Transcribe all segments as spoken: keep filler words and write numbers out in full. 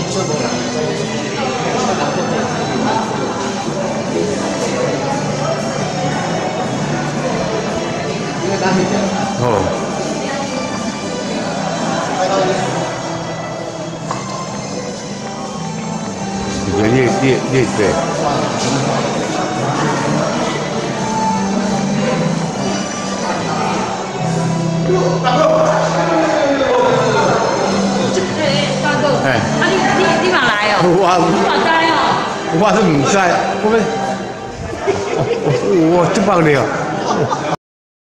哦。一个列列列对。哎， 啊，你你你嘛来哦？ 我你嘛知哦？ 我是唔知，我们我我这帮了。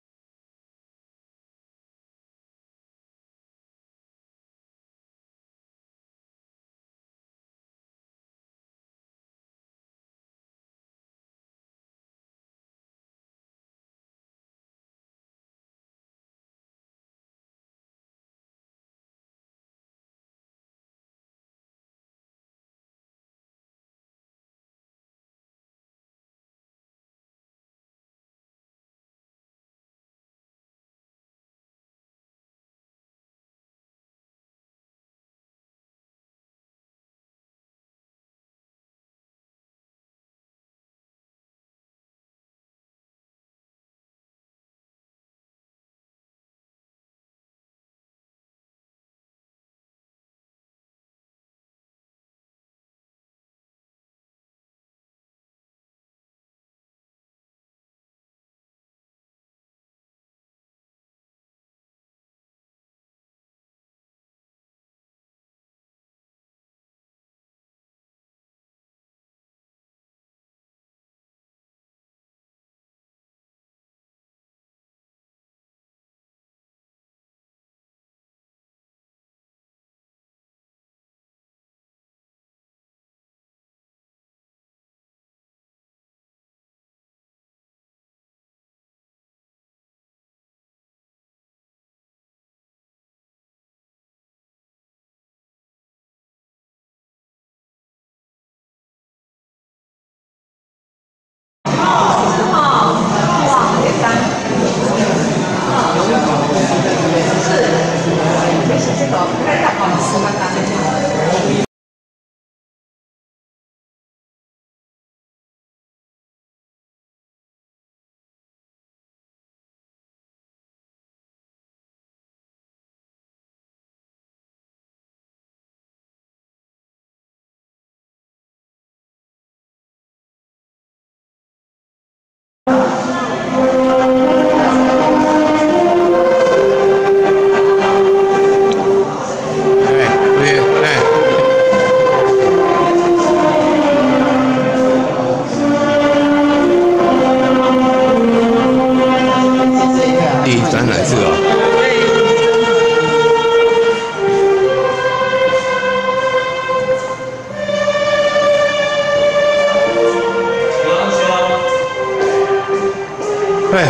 对，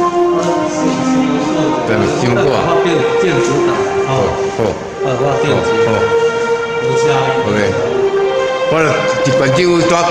对，经过。 我电电子档， 哦哦， 呃，我电子， 哦， 无虾。 对，我一关就抓。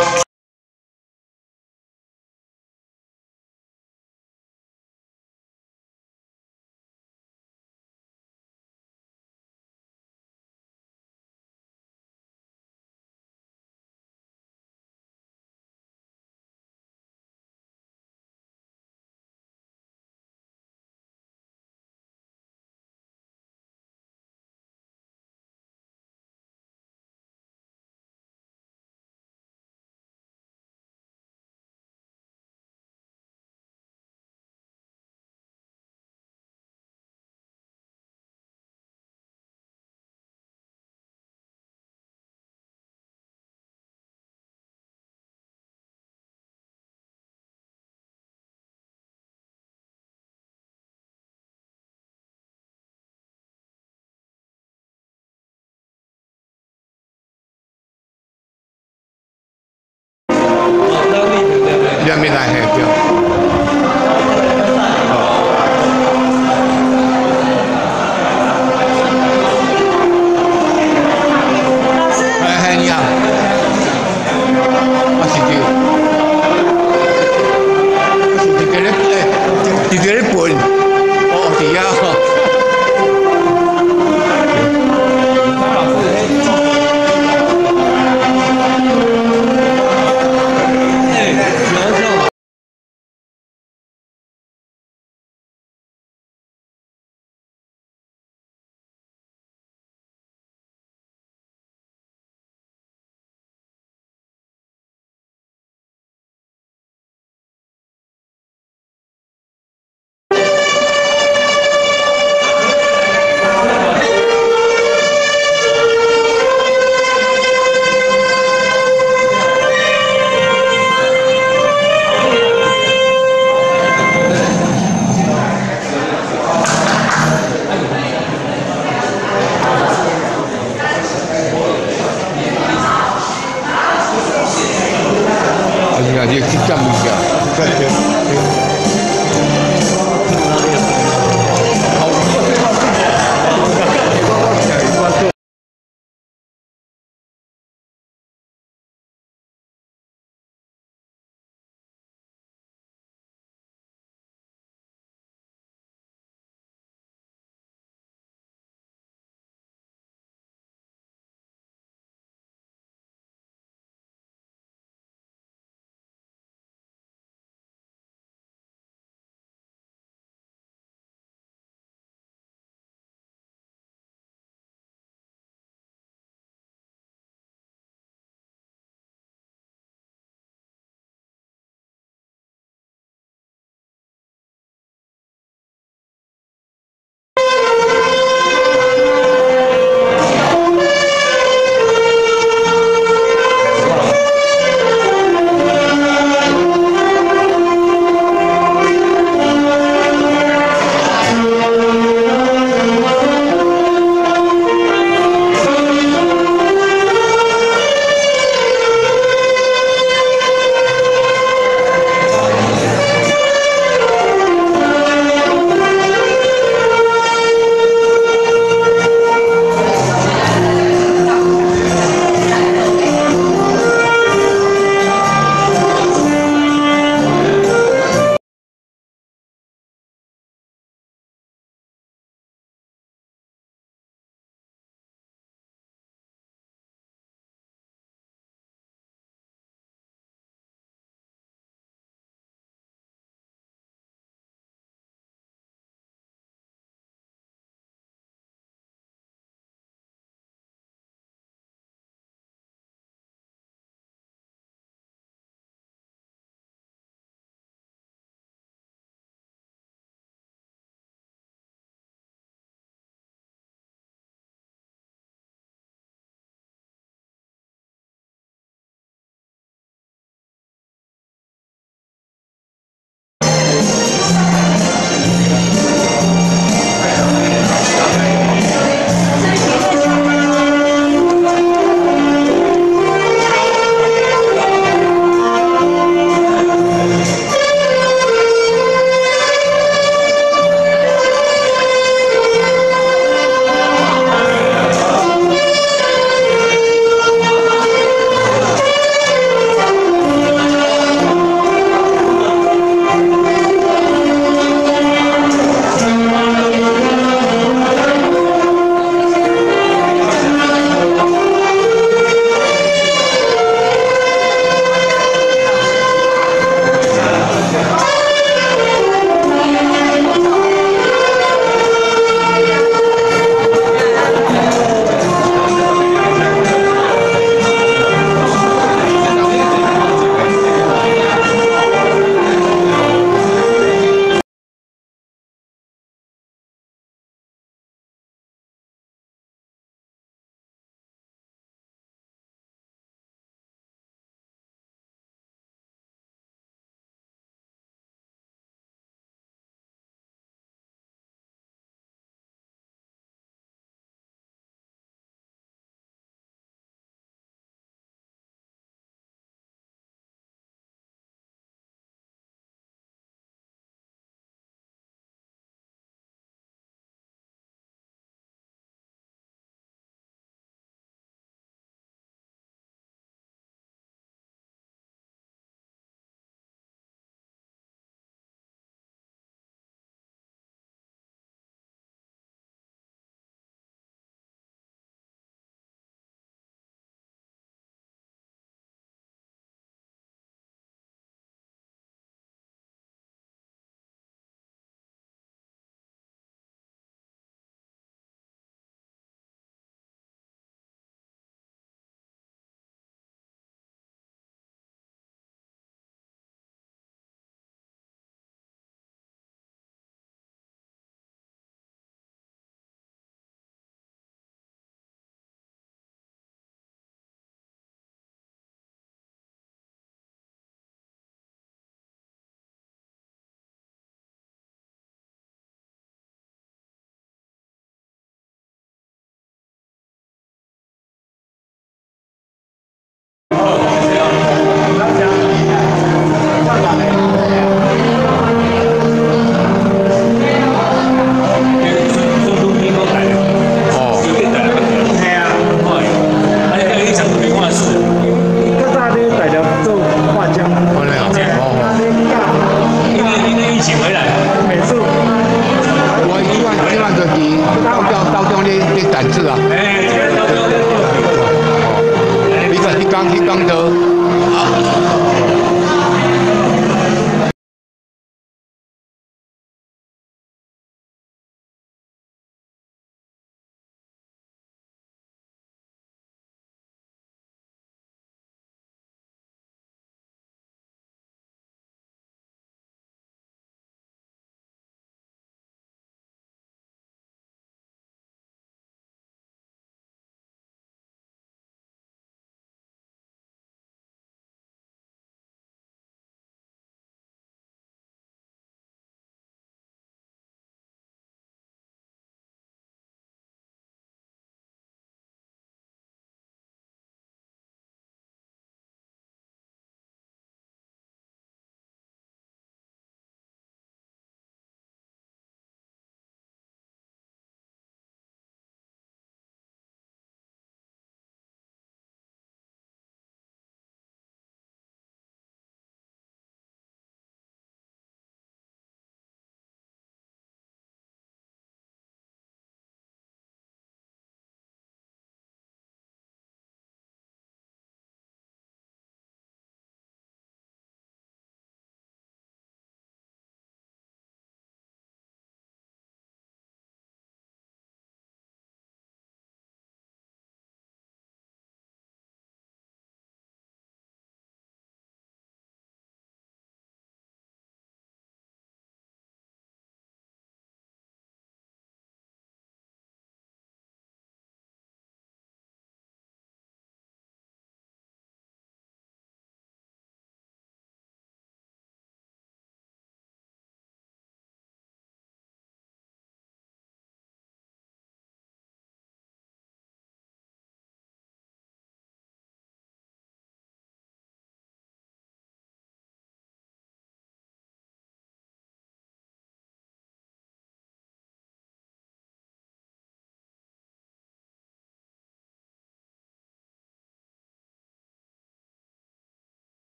两边来嘿，对。老师。哎哎，你好。我是的。一个人哎，一个人滚。哦，对呀。张老师，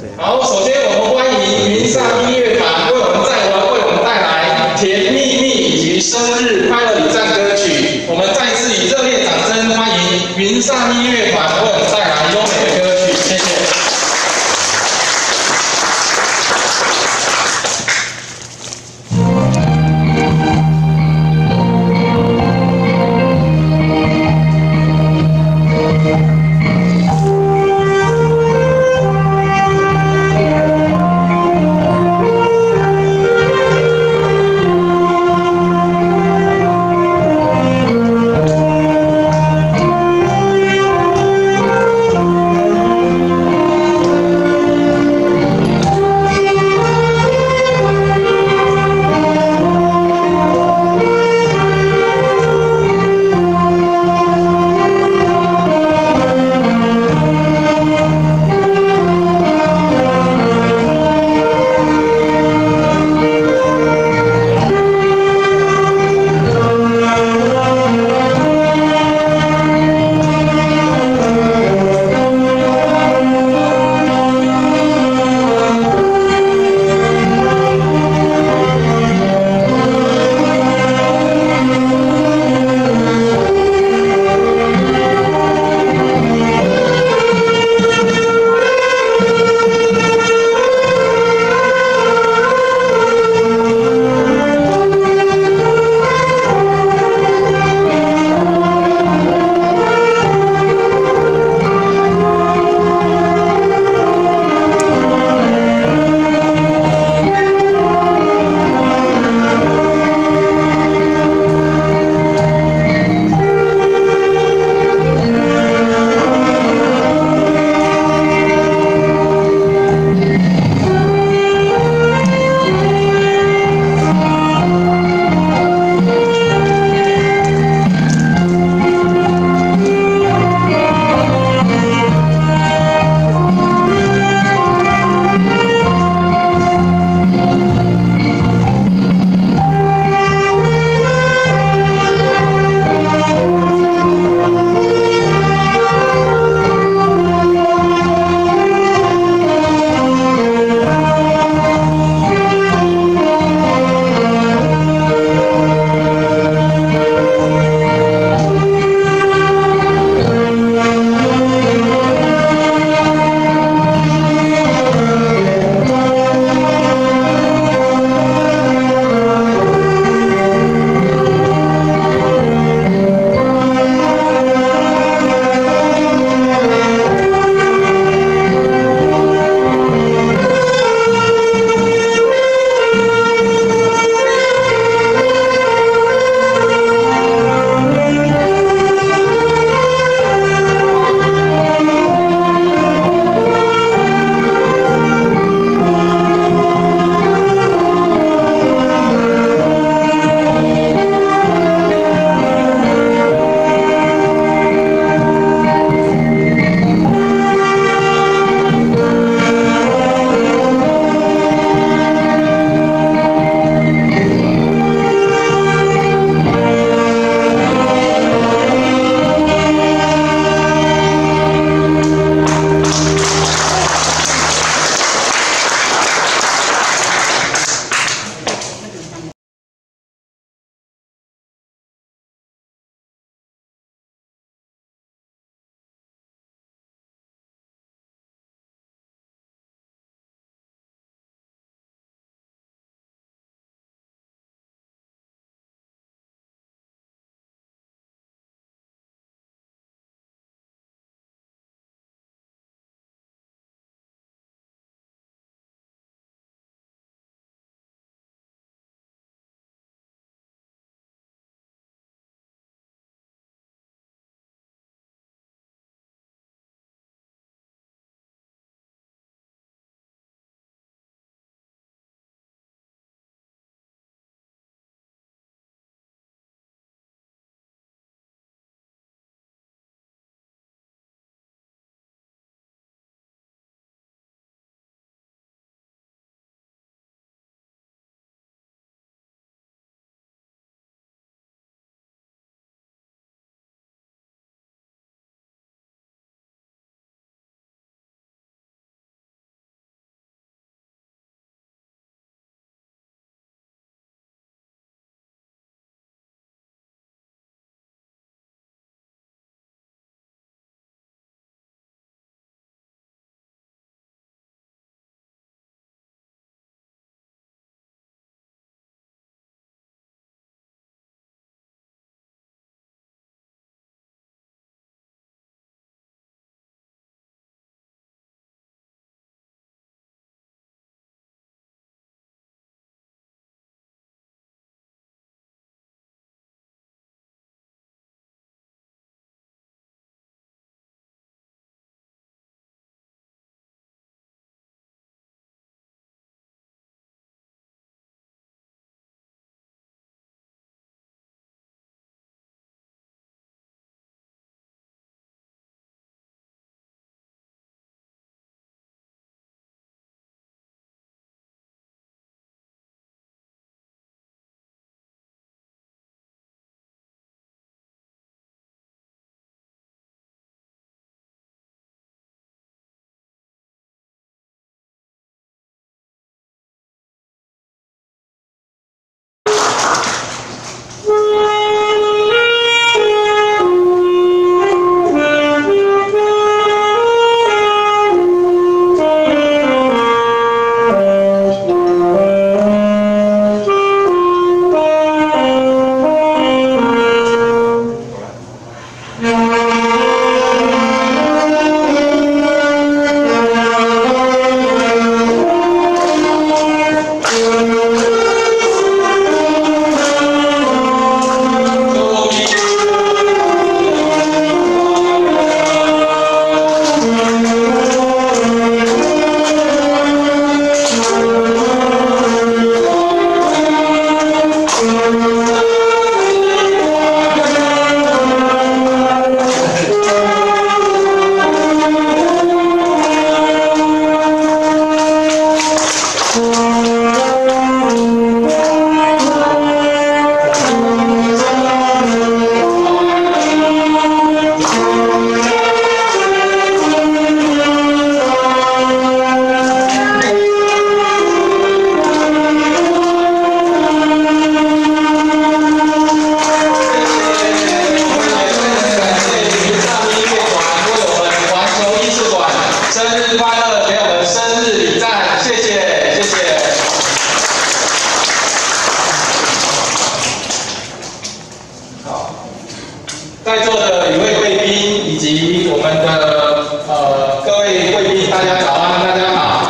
好，首先我们欢迎云上音乐团为我们再为我们带来《甜蜜蜜》以及生日快乐礼赞歌曲。我们再次以热烈掌声欢迎云上音乐团为我们带来优美的歌曲，谢谢。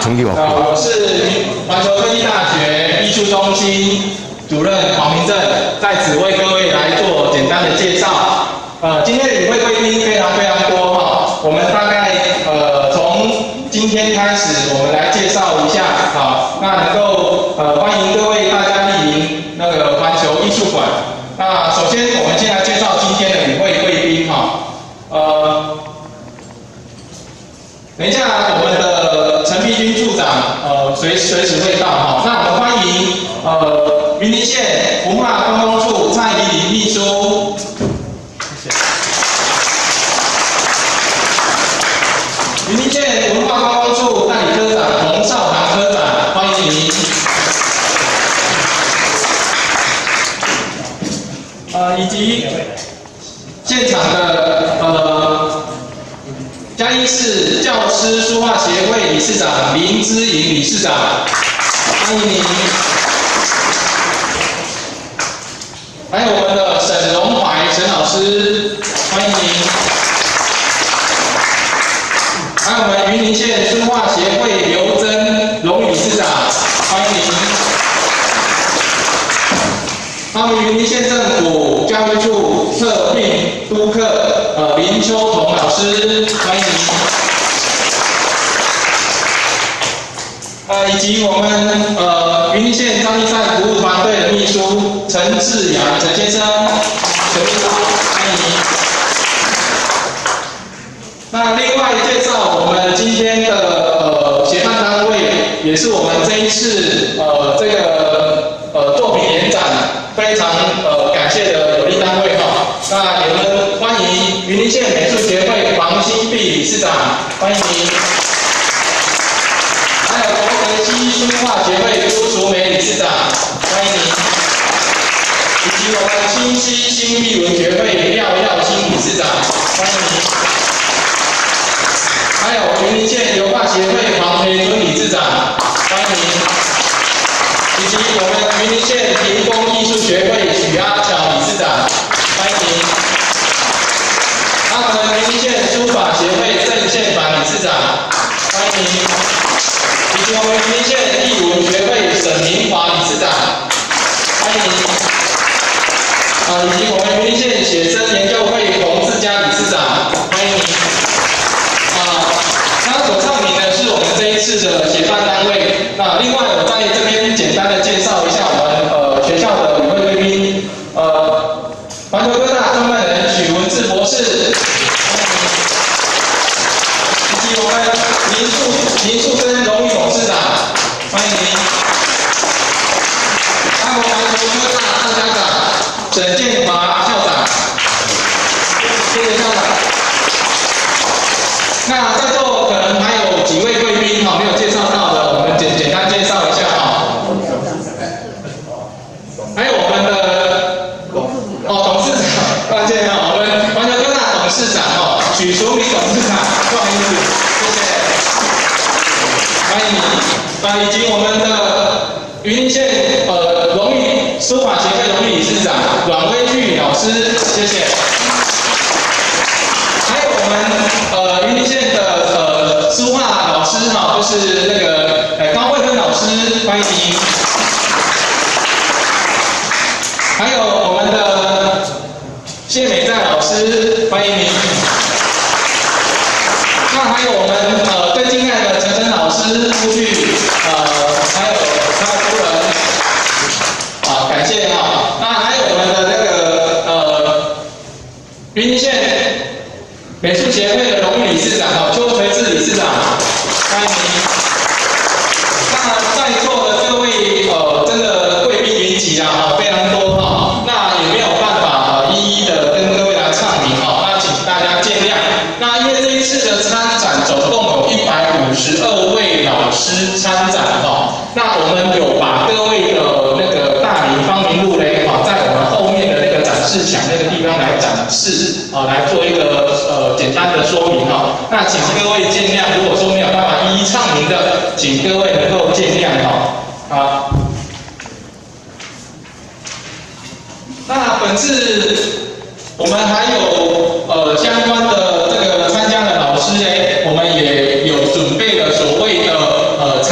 成绩好。 呃，我是环球科技大学艺术中心主任黄明正，在此为各位来做简单的介绍。呃，今天的与会贵宾非常非常多哈，我们大概呃从今天开始，我们来介绍一下啊，那能够呃欢迎各位大家莅临那个环球艺术馆。那首先我们先来介绍今天的与会贵宾哈，呃，等一下我们的陈碧君处长呃随随时会到哈，那我们欢迎呃云林县文化观光处蔡怡玲秘书。云林县文化观光处代理科长洪少堂科长，欢迎您。呃，以及现场的呃嘉义市教师书画协会理事长林之颖理事长，欢迎您。还有我们的沈荣怀沈老师，欢迎您。还有我们云林县书画协会刘真荣誉理事长，欢迎您。还有云林县政府教育处特聘督课呃林秋彤老师，欢迎您。呃，以及我们呃云林县彰义站服务团队的秘书陈志阳陈先生，陈秘书，欢迎您。那另外介绍我们今天的呃协办单位，也是我们这一次呃这个呃作品联展非常呃感谢的有力单位哈。那我们欢迎云林县美术协会黄新碧理事长，欢迎您。还有国德基书画协会朱淑梅理事长，欢迎您。以及我们新溪新艺文学会廖耀新理事长，欢迎您。还有云林县油画协会黄培尊理事长，欢迎您。以及我们云林县屏风艺术学会许阿巧理事长，欢迎您。还有我们云林县书法协会郑宪凡理事长，欢迎您。以及我们云林县艺文学会沈明华理事长，欢迎您。啊，以及我们云林县写生研究会洪志佳理事长，欢迎您。那所唱名的是我们这一次的协办单位。那另外我在这边简单的介绍一下我们呃学校的与会贵宾，呃，环球科大创办人许文志博士，以及我们林树林树生荣誉董事长，欢迎您。还有环球科大大家长沈建华校长，谢谢校长。那在座可能还有几位贵宾哈没有介绍到的，我们简简单介绍一下哈。还有我们的哦董事长，抱歉哈，我们环球科大董事长哦许淑明董事长，不好意思，谢谢，欢迎你。那以及我们的云林县呃荣誉书法协会荣誉理事长阮威玉老师，谢谢。还有我们呃云林县的呃书画老师哈，就是那个呃高慧芬老师，欢迎您。还有我们的谢美赞老师，欢迎您。那还有我们呃最敬爱的陈晨老师夫婿，呃还有他的夫人，啊感谢哈。那还有我们的那个呃云林县美术协会的荣誉理事长哈，邱垂志理事长，欢迎您。那在座的各位呃，真的贵宾云集啊，哈，非常多哈，那也没有办法呃一一的跟各位来唱名哈，那请大家见谅。那因为这一次的参展总共有一百五十二位老师参展哈，那我们有把各位的那个大名芳名录嘞哈，在我们后面的那个展示墙那个地方来展示啊，来做一个呃简单的说明哈。那请各位见谅，如果说没有办法一一唱名的，请各位能够见谅哈。好，那本次我们还有呃相关的这个参加的老师哎，我们也有准备了所谓的呃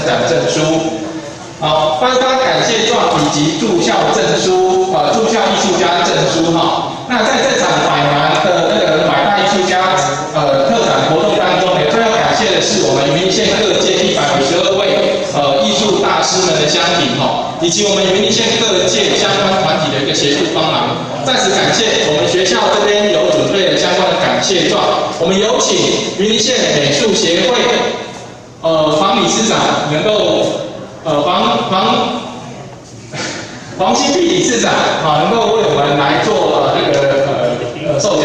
展证书。好，颁发感谢状以及驻校证书，呃，驻校艺术家证书哈。那在这场百南的那个百大艺术家呃特展活动当中，也最要感谢的是我们云林县各界一百五十二位呃艺术大师们的相挺哈，以及我们云林县各界相关团体的一个协助帮忙。在此感谢我们学校这边有准备了相关的感谢状，我们有请云林县美术协会呃黄理事长能够。呃，黄黄黄新碧理事长啊，能够为我们来做呃那个呃呃授奖。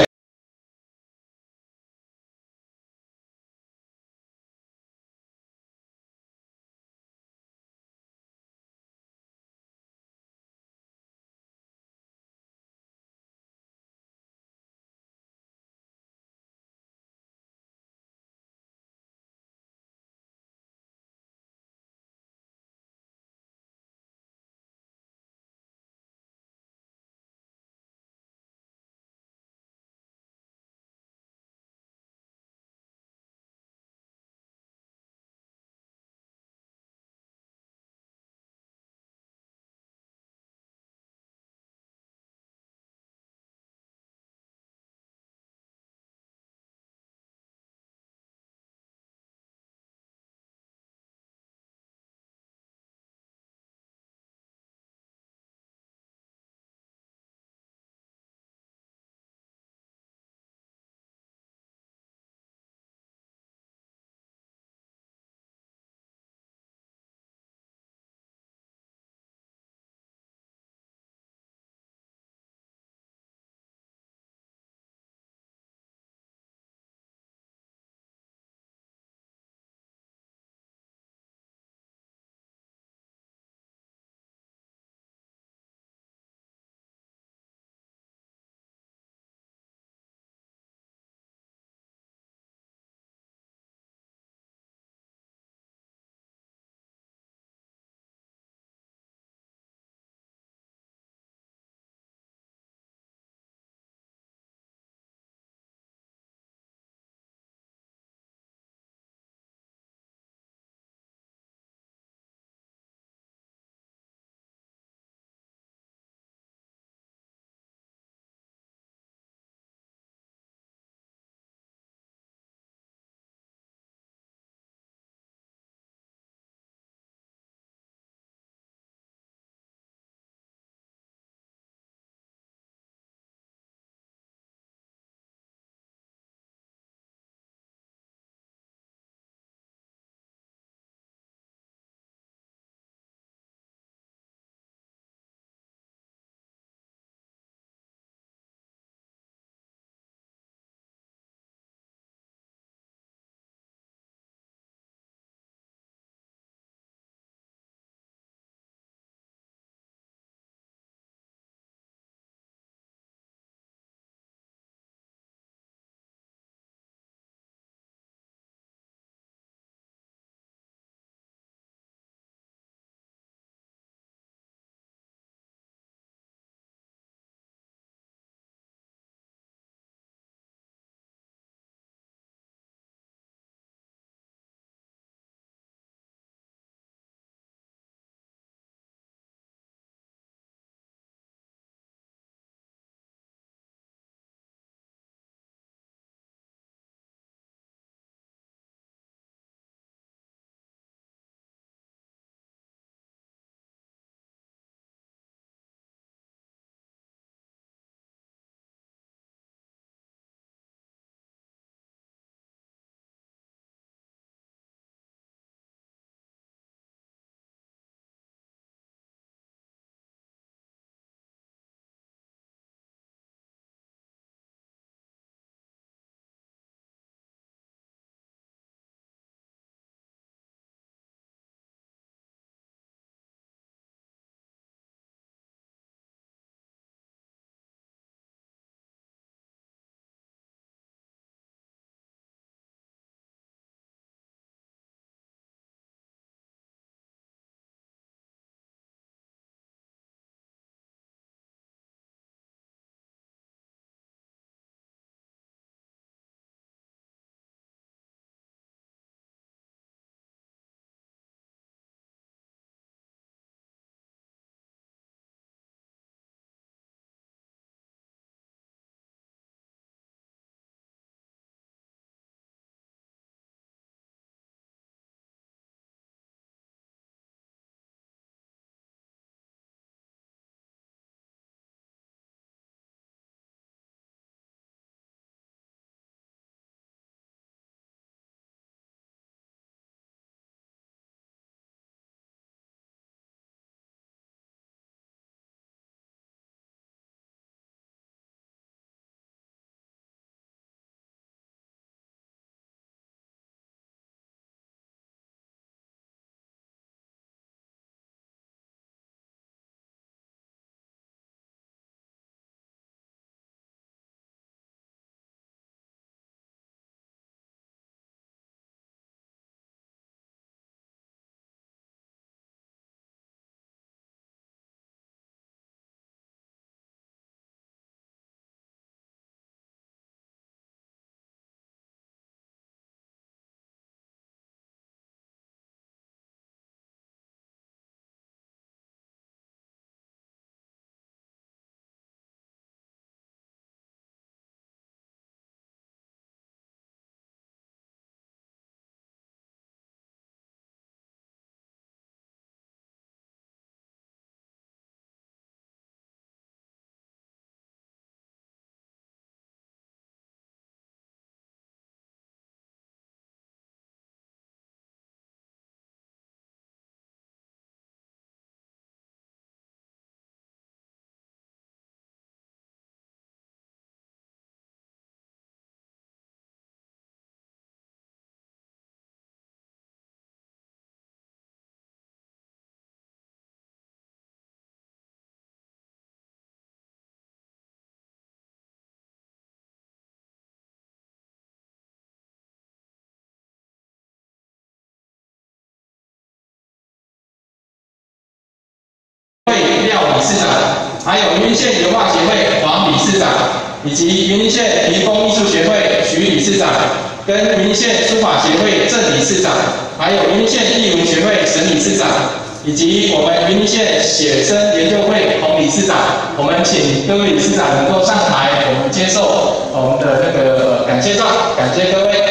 理事长，还有云林县油画协会黄理事长，以及云林县屏风艺术协会徐理事长，跟云林县书法协会郑理事长，还有云林县艺文协会沈理事长，以及我们云林县写生研究会洪理事长。我们请各位理事长能够上台，我们接受我们的那个感谢状，感谢各位。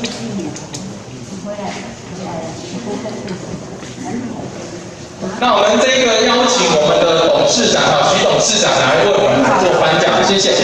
那我们这个邀请我们的董事长啊，徐董事长来为我们做颁奖，谢谢。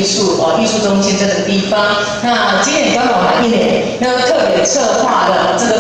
那今年刚好满一年，那特别策划了这个百大艺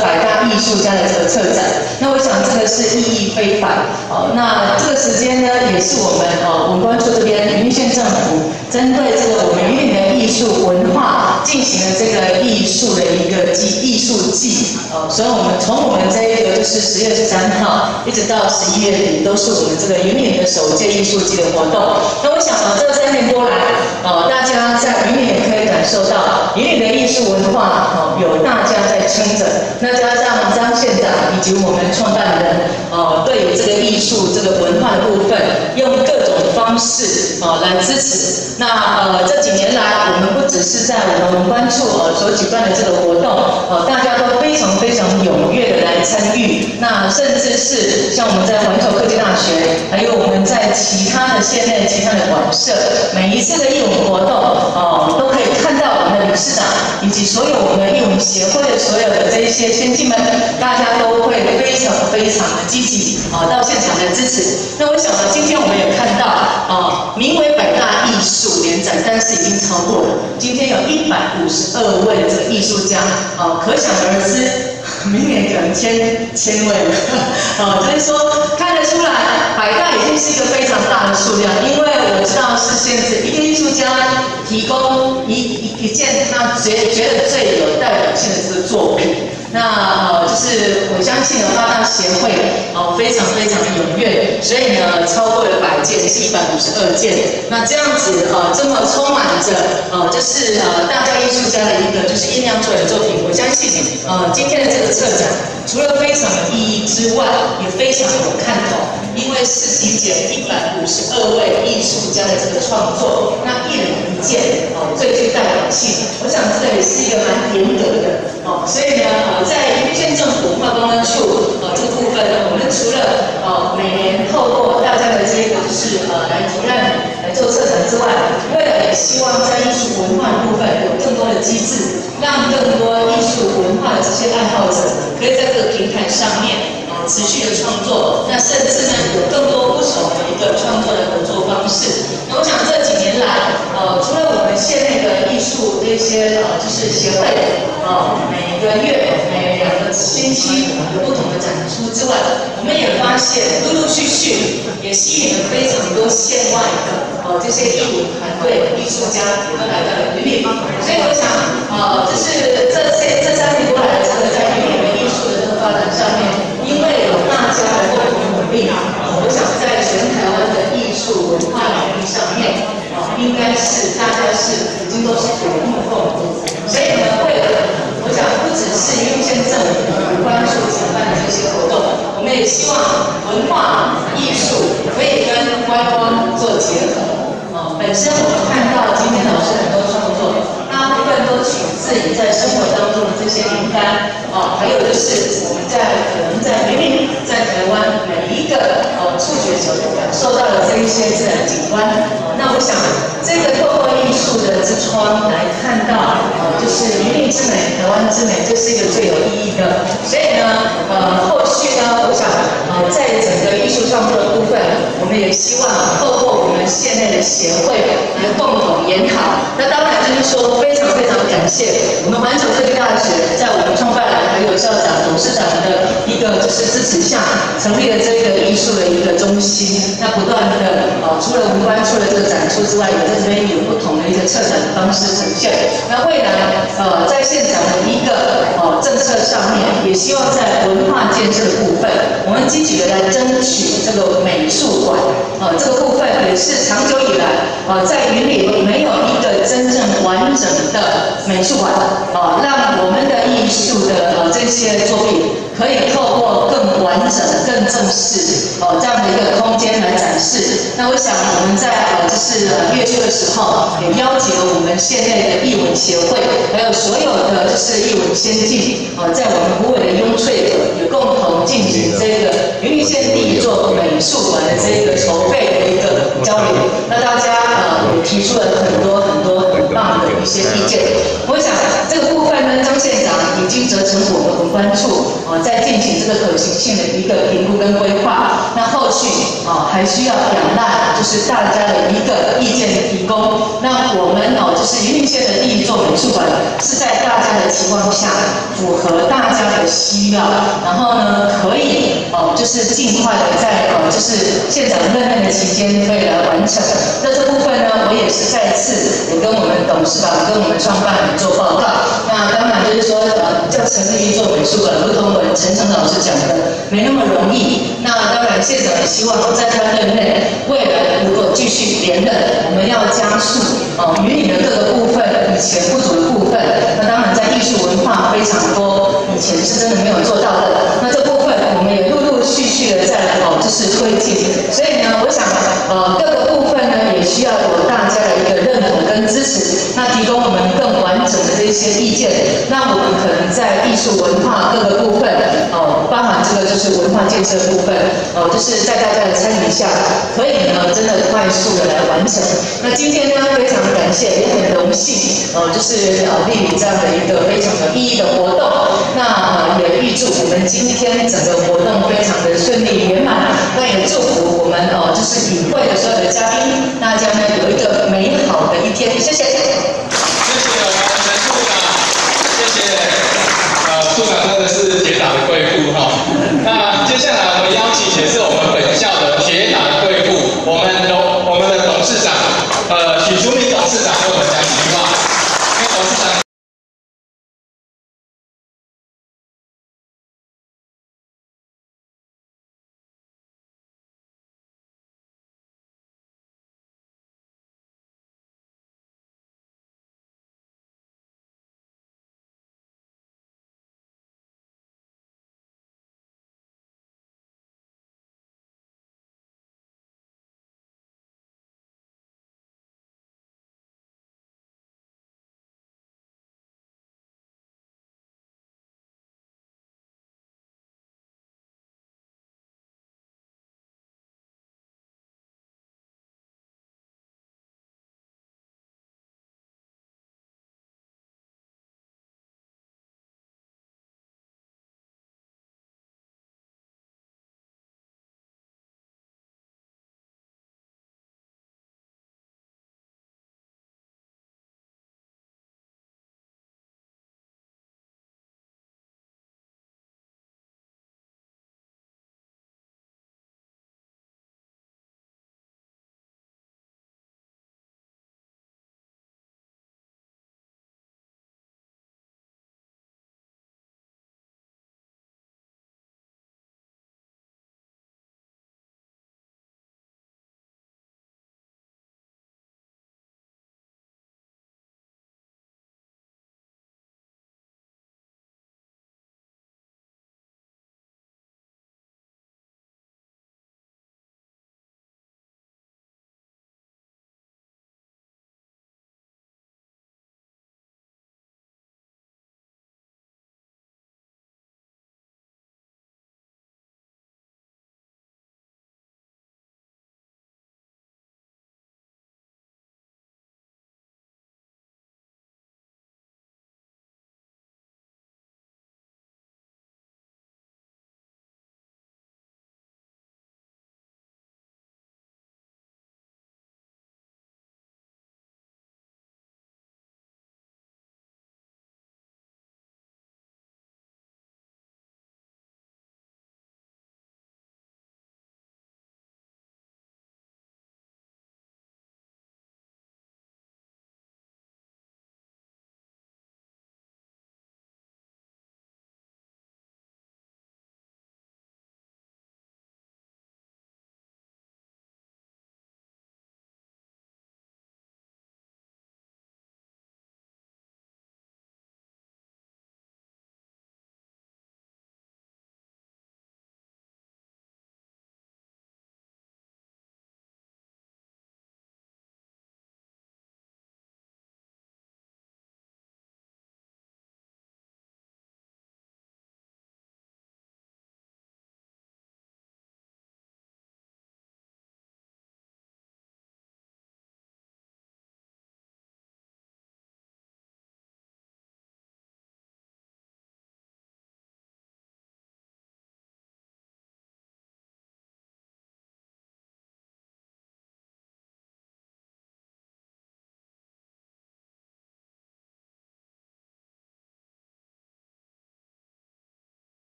艺术家的这个策展。那我想这个是意义非凡。哦，那这个时间呢，也是我们呃文管处这边云林县政府针对这个我们云林的艺术文化进行了这个艺术的一个季艺术季。哦，所以我们从我们这一个就是十月十三号一直到十一月底，都是我们这个云林的首届艺术季的活动。那我想啊，这三年多来，呃，大家在云林也可以感受到云林的艺术文化，哦，有大家在撑着。那加上张县长以及我们创办人，呃，对于这个艺术这个文化的部分，用各种方式，哦，来支持。那呃，这几年来，我们不只是在我们文管处呃所举办的这个活动，呃，大家都非常非常踊跃的来参与。那甚至是像我们在环球科技大学，还有我们在其他的县内、其他的馆舍，每一次的艺文活动，哦、呃，都可以看到我们的理事长以及所有我们艺文协会的所有的这一些先进们，大家都会非常非常的积极，啊、呃，到现场来支持。那我想呢，今天我们也看到，啊、呃，名为百大艺术联展，但是已经超过了，今天有一百五十二位这个艺术家，啊、呃，可想而知。明年可能千千位了，哦，就是说看得出来，百大已经是一个非常大的数量，因为我知道是现在一个艺术家提供一一一件他觉觉得最有代表性的这个作品。那呃，就是我相信呢，八大协会哦、呃、非常非常踊跃，所以呢超过了百件，是一百五十二件。那这样子呃这么充满着呃就是呃大家艺术家的一个就是酝酿出来的作品，我相信呃今天的这个策展除了非常有意义之外，也非常有看头，因为是集结一百五十二位艺术家的这个创作，那一人一件哦、呃、最具代表性，我想这个也是一个蛮严格的哦，所以呢。呃在云林县政府文化公关处呃这个部分，我们除了呃每年透过大家的这个就是呃来提案来做策展之外，未来也希望在艺术文化的部分有更多的机制，让更多艺术文化的这些爱好者可以在这个平台上面呃持续的创作，那甚至呢有更多不同的一个创作的合作方式。那我想这几年来，呃除了我们县内的艺术这些呃就是协会呃每个月。每两个星期有不同的展出之外，我们也发现陆陆续续也吸引了非常多县外的呃这些艺文团队、艺术家也都来到了云林，所以我想呃就是这些这三年多来的这个在云林的艺术的这个发展上面，因为有大家的共同努力，我想在全台湾的艺术文化领域上面，呃应该是大家是已经都是有目共睹，所以呢为了。我想，不只是云林县政府文管处承办的这些活动，我们也希望文化艺术可以跟观光做结合。哦，本身我们看到今天老师很多创作，大部分都取自于在生活当中的这些灵感。哦，还有就是我们在可能在云林、在台湾每一个呃触觉者感受到的这一些自然景观。哦，那我想，这个透过艺术的之窗来看到，呃，就是云林之美、台湾之美，这是一个最有意义的。所以呢，呃，后续呢，我想，呃，在整个艺术创作的部分，我们也希望透过我们县内的协会来共同研讨。那当然就是说，非常非常感谢我们环球科技大学在我们创办人还有校长、董事长的一个就是支持下，成立了这个艺术的一个中心。那不断的呃，除了文管处的这个展出之外，也在这边有不同的一个策展的方式呈现。那未来呃，在现场的一个呃政策上面，也希望在文化建设的部分，我们积极的来争取这个美术馆。呃，这个部分也是长久以来呃在云林没有一个真正完整的美术馆，呃，让我们的艺术的呃这些作品可以透过更完整、更正式呃这样的一个空间来展示。那我想我们在呃就是呃月初的时候，也邀请了我们县内的艺文协会，还有所有的就是艺文先进，呃，在我们虎尾的雍翠阁也共同进行这个云林县第一座美术馆的这个筹备的一个交流。那大家呃也提出了很多很多很棒的一些意见。我想这个部分呢，张县长已经责成我们文管处呃在进行这个可行性的一个评估跟规划。那后续啊、呃、还需要仰赖就是大家的一个意见的提供。那我们哦、呃、就是云林县的第一座美术馆是在大家的期望下，符合大家的的希望，然后呢，可以哦，就是尽快的在呃，就是县长任任的期间可以来完成。那这部分呢，我也是再次我跟我们董事长跟我们创办人做报告。那当然就是说，呃，叫陈立一做美术馆，如同我们陈诚老师讲的，没那么容易。那当然，县长也希望在他任内，未来如果继续连任，我们要加速哦，云林的各个部分以前不足的部分，那当然在艺术文化非常多，以前是真的没有做到的。那这部分我们也陆陆续续的在哦，就是推进。所以呢，我想呃各个部分呢也需要有大家的一个认同跟支持，那提供我们更完整的这些意见，那我们可能在艺术文化各个部分哦，包含这个就是文化建设部分哦，就是在大家的参与下，可以呢真的快速的来完成。那今天呢，非常感谢，也很荣幸，呃，就是呃莅临这样的一个非常有意义的活动。那呃也预祝我们今天整个活动非常的顺利圆满。那也祝福我们呃就是与会的所有的嘉宾，大家呢有一个美好的一天。谢谢。 谢谢我们陈处长，谢谢呃处长真的是铁打的贵妇哈。那接下来我们邀请也是我们本校的铁打的贵妇，我们董我们的董事长呃许淑敏董事长跟我们讲几句话。因为董事长。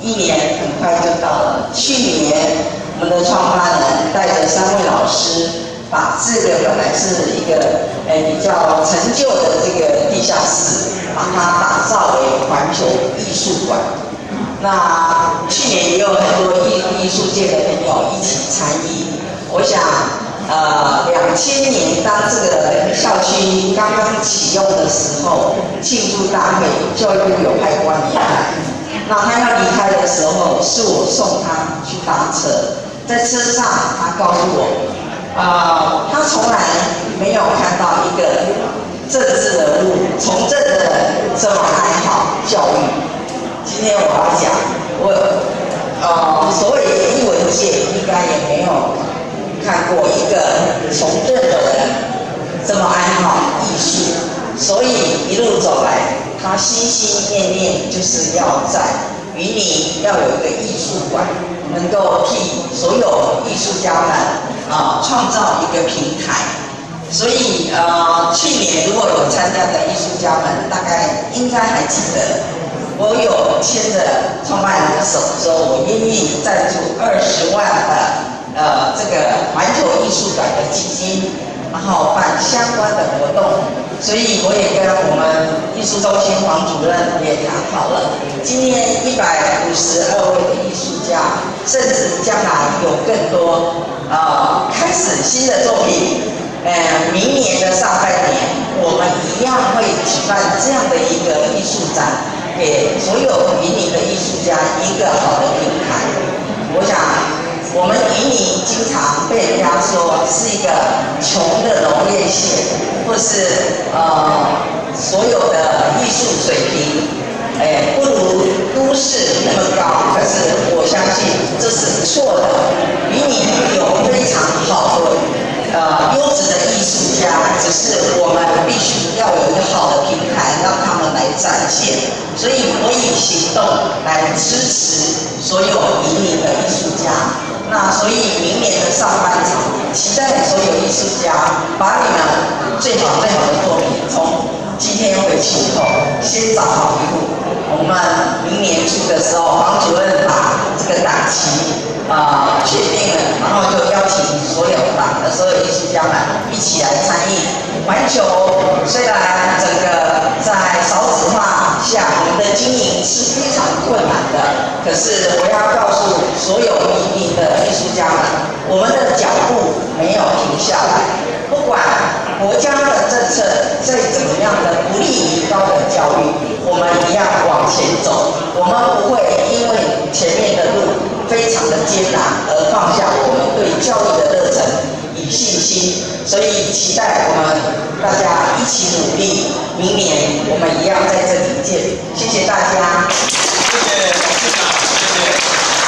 一年很快就到了。去年我们的创办人带着三位老师，把这个本来是一个诶比较陈旧的这个地下室，把它打造为环球艺术馆。那去年也有很多艺艺术界的朋友一起参与。我想，呃，两千年当这个校区刚刚启用的时候，庆祝大会，教育部有派官离开。那他要离开的时候，是我送他去搭车，在车上他告诉我，啊、呃，他从来没有看到一个政治人物从政的人这么爱好教育。今天我要讲，我呃，所谓艺文界应该也没有看过一个从政的人这么爱好艺术，所以一路走来，他心心念念就是要在云林要有一个艺术馆，能够替所有艺术家们啊、呃、创造一个平台。所以呃，去年如果有参加的艺术家们，大概应该还记得。我有牵着创办人的手，说我愿意赞助二十万的呃这个环球艺术馆的基金，然后办相关的活动。所以我也跟我们艺术中心黄主任也谈好了，今年一百五十二位的艺术家，甚至将来有更多呃开始新的作品。呃，明年的上半年，我们一样会举办这样的一个艺术展。给所有云林的艺术家一个好的平台。我想，我们云林经常被人家说是一个穷的农业县，或是呃所有的艺术水平，哎不如都市那么高。可是我相信这是错的。云林有非常好的呃优质的艺术家，只是我们必须要有一个好的平台，让他们来展现。所以我以行动来支持所有云林的艺术家。那所以明年的上半场，期待所有艺术家把你们最好最好的作品，从今天回去以后先找好一步。我们明年初的时候，黄主任把这个档期啊、呃、确定了，然后就邀请所有党的所有艺术家们一起来参与。环球虽然整个在少子化下，我们的经营是非常困难的，可是我要告诉所有云林的艺术家们，我们的脚步没有停下来。不管国家的政策再怎么样的不利于高等教育，我们一样往前走。我们不会因为前面的路非常的艰难而放下我们对教育的热忱与信心。所以期待我们大家一起努力，明年我们一样在这里见。谢谢大家。 谢谢董事长，谢谢。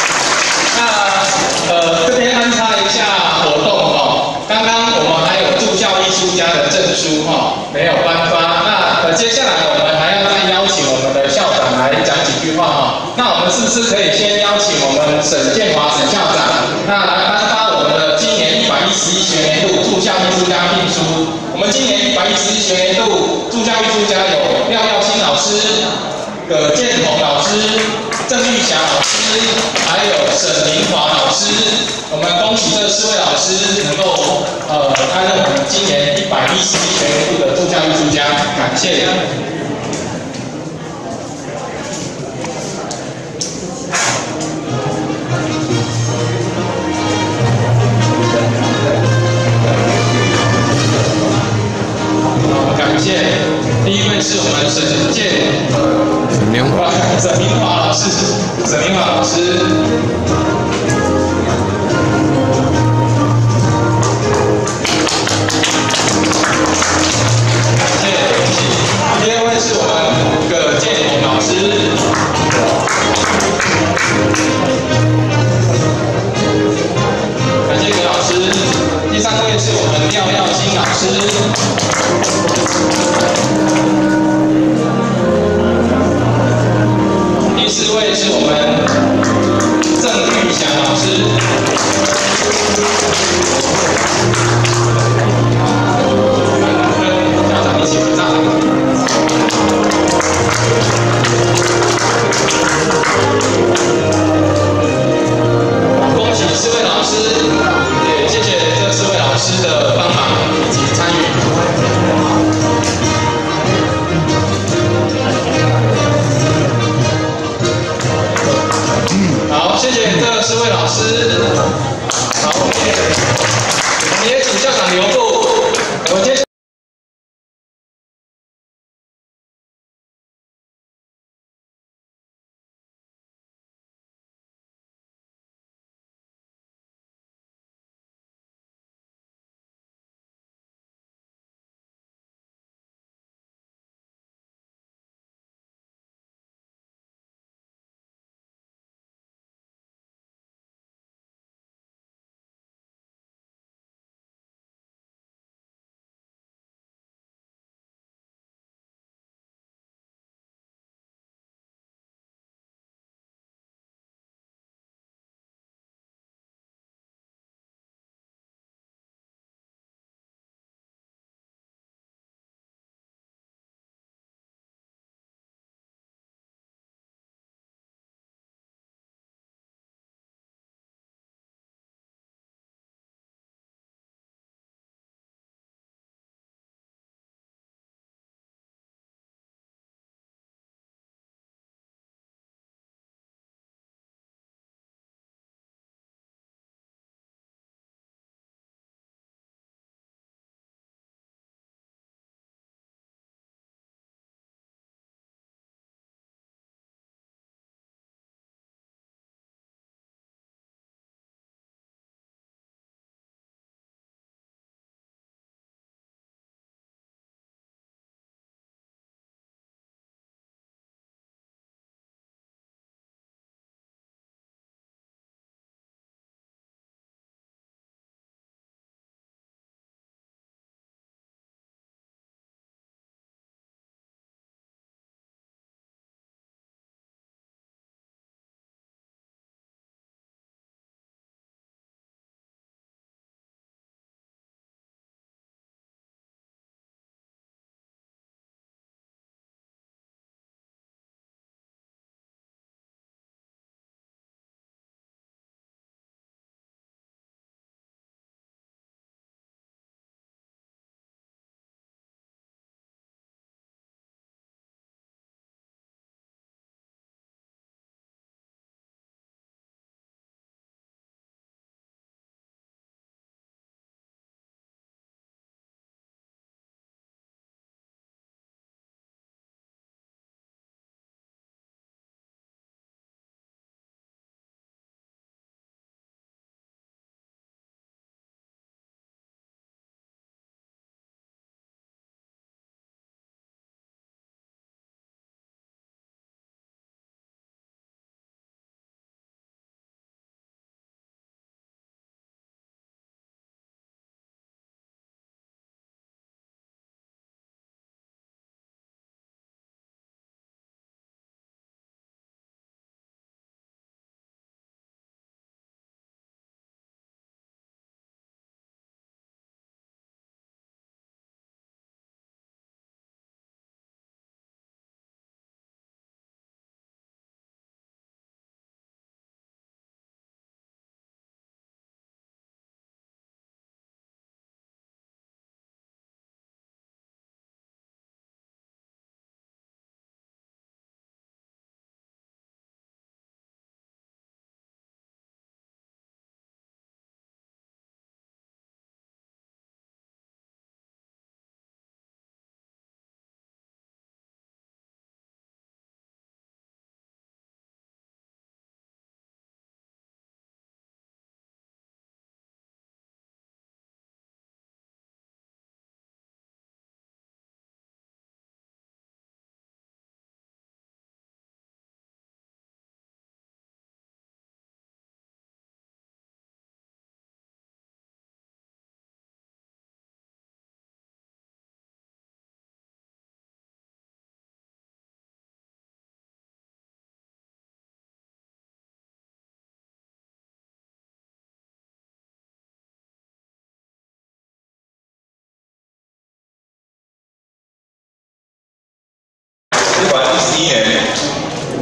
那呃这边安插一下活动哦，刚刚我们还有驻校艺术家的证书哈、哦、没有颁发，那呃接下来我们还要再邀请我们的校长来讲几句话哈、哦。那我们是不是可以先邀请我们沈建华沈校长，那来颁发我们的今年一百一十一学年度驻校艺术家聘书？我们今年一百一十一学年度驻校艺术家有廖耀新老师、葛建宏老师、郑玉霞老师，还有沈明华老师。我们恭喜这四位老师能够呃担任我们今年一百一十一学年度的驻校艺术家，感谢。感谢。第一位是我们沈建沈明华， 沈明华老师，沈明华老师。感谢，恭喜。第二位是我们葛建宏老师。感谢葛老师。第三位是我们廖耀新老师。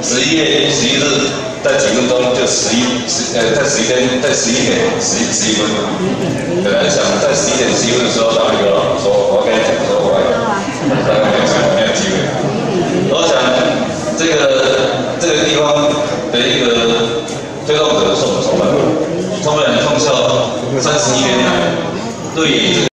十一月十一日在几分钟就十一十呃在十一天在十一点十一十一分。本来想在十一点十一分的时候到那个说我跟他讲说我大概没有没有机会。我想这个这个地方的一个推动者是我们创办人，创办人创校三十一年来对于这个。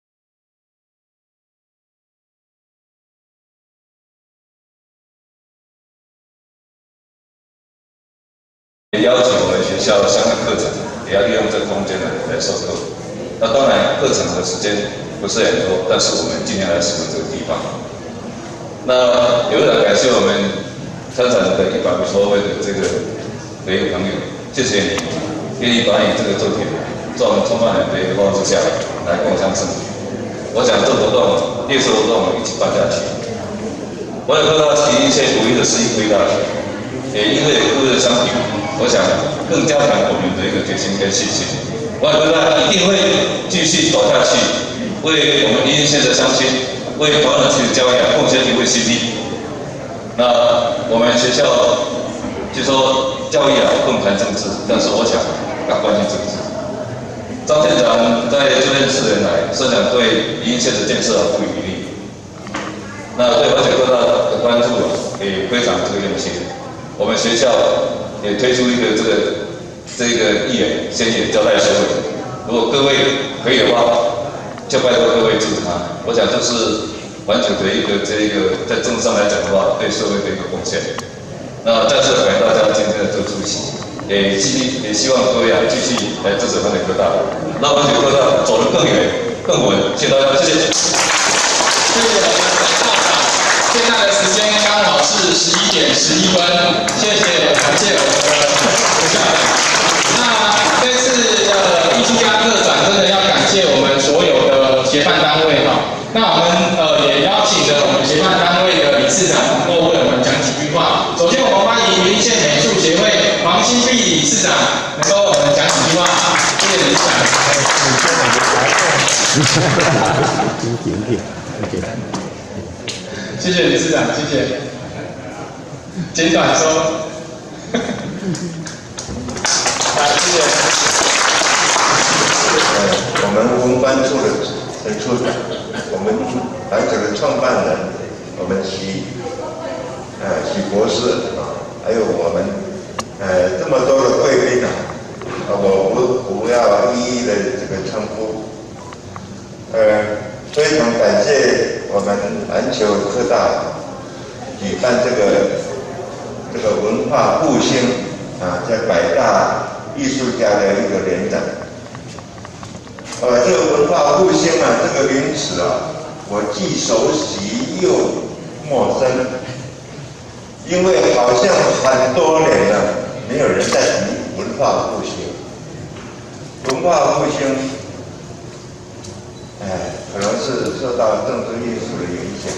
也要求我们学校相关课程也要利用这个空间来来授课。那当然，课程的时间不是很多，但是我们尽量来使用这个地方。那有点感谢我们参展的一百五十位的这个的一个朋友，谢谢你愿意把你这个作品在我们创办人的一个帮助下来共襄盛举。我想这活动、烈士活动我们一起办下去。我也看到其一切鼓励的是一堆大学，也因为各位的相比。我想更加强我们的一个决心跟信心。我也觉得一定会继续走下去，为我们宜兰县的乡亲，为华人区的教养贡献一位 C D。那我们学校就说教育啊不能谈政治，但是我想要关心政治。张县长在这边四年来，社长对宜兰县的建设不遗余力。那对华侨各大的关注也非常这个用心。我们学校。也推出一个这个这个议员先也交代社会，如果各位可以的话，就拜托各位支持他。我想这是完全的一个这一个在政治上来讲的话，对社会的一个贡献。那再次感谢大家今天的这个出席，也希也希望各位啊继续来支持环球科大，让环球科大走得更远更稳。谢谢大家，谢谢。 谢谢我们的校长，现在的时间刚好是十一点十一分，谢谢感谢我们的校长。那这次的艺术家特展真的要感谢我们所有的协办单位哈。那我们呃也邀请了我们协办单位的理事长能够为我们讲几句话。首先我们欢迎云县美术协会黄新碧理事长能够为我们讲几句话，谢谢理事长。谢谢理事长，谢谢。简短说。来，谢谢。 呃，我们文管处的的处长，我们环球的创办人，我们许呃许博士啊，还有我们呃这么多的贵宾啊，我不不要一一的这个称呼。呃，非常感谢我们环球科大举办这个这个文化复兴啊，在百大艺术家的一个联展。呃，这个文化复兴啊，这个名词啊，我既熟悉又陌生，因为好像很多年了，没有人在提文化复兴。文化复兴，哎，可能是受到政治因素的影响。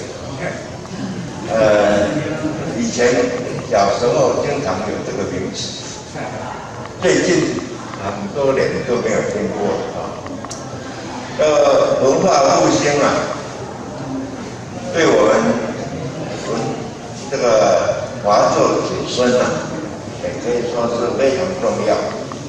呃，以前小时候经常有这个名词，最近很多年都没有听过啊。呃，文化复兴啊，对我们文这个华侨子孙啊，也可以说是非常重要。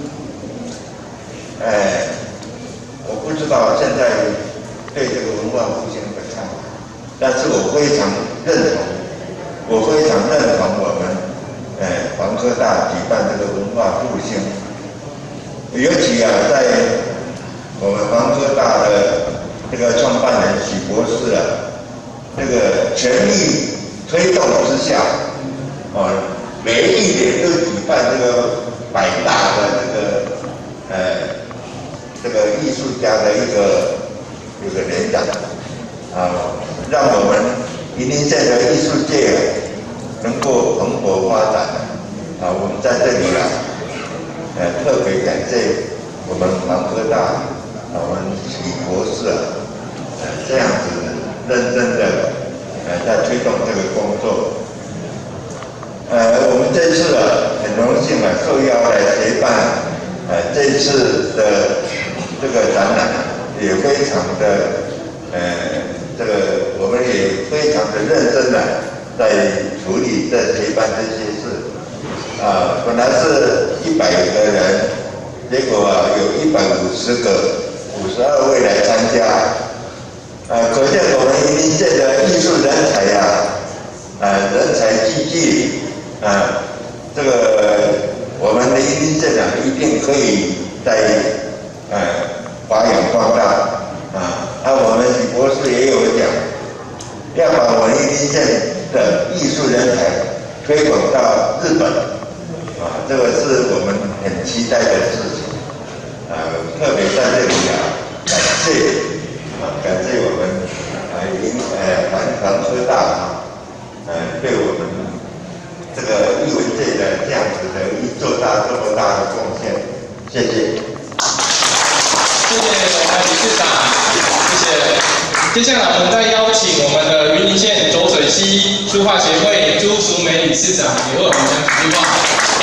哎，我不知道现在对这个文化复兴的看法，但是我非常认同，我非常认同我们哎环科大举办这个文化复兴，尤其啊在我们环科大的这个创办人许博士啊，这个全力推动之下，啊，每一年都举办这个百大的这个呃这个艺术家的一个一个联展啊，让我们宜兰县的艺术界能够蓬勃发展啊。我们在这里啊，呃，特别感谢我们环科大。我们许博士啊，呃，这样子认真的呃在推动这个工作。呃，我们这次啊很荣幸啊受邀来协办呃这次的这个展览，也非常的呃这个我们也非常的认真的在处理在协办这些事。 啊，本来是一百个人，结果啊有一百五十个，五十二位来参加，啊，可见我们云林县的艺术人才呀、啊，啊，人才济济，啊，这个我们的云林县长一定可以在呃发扬光大，啊，啊，我们许博士也有讲，要把我们云林县的艺术人才推广到日本，啊，这个是我们很期待的事情，啊，特别在这里啊，感谢啊，感谢我们啊云呃环环科大啊，呃对我们这个艺文界的这样子的一做大这么大的贡献，谢谢。 谢谢我们理事长，谢谢。接下来我们再邀请我们的云林县浊水溪书画协会朱淑梅理事长也为我们讲几句话。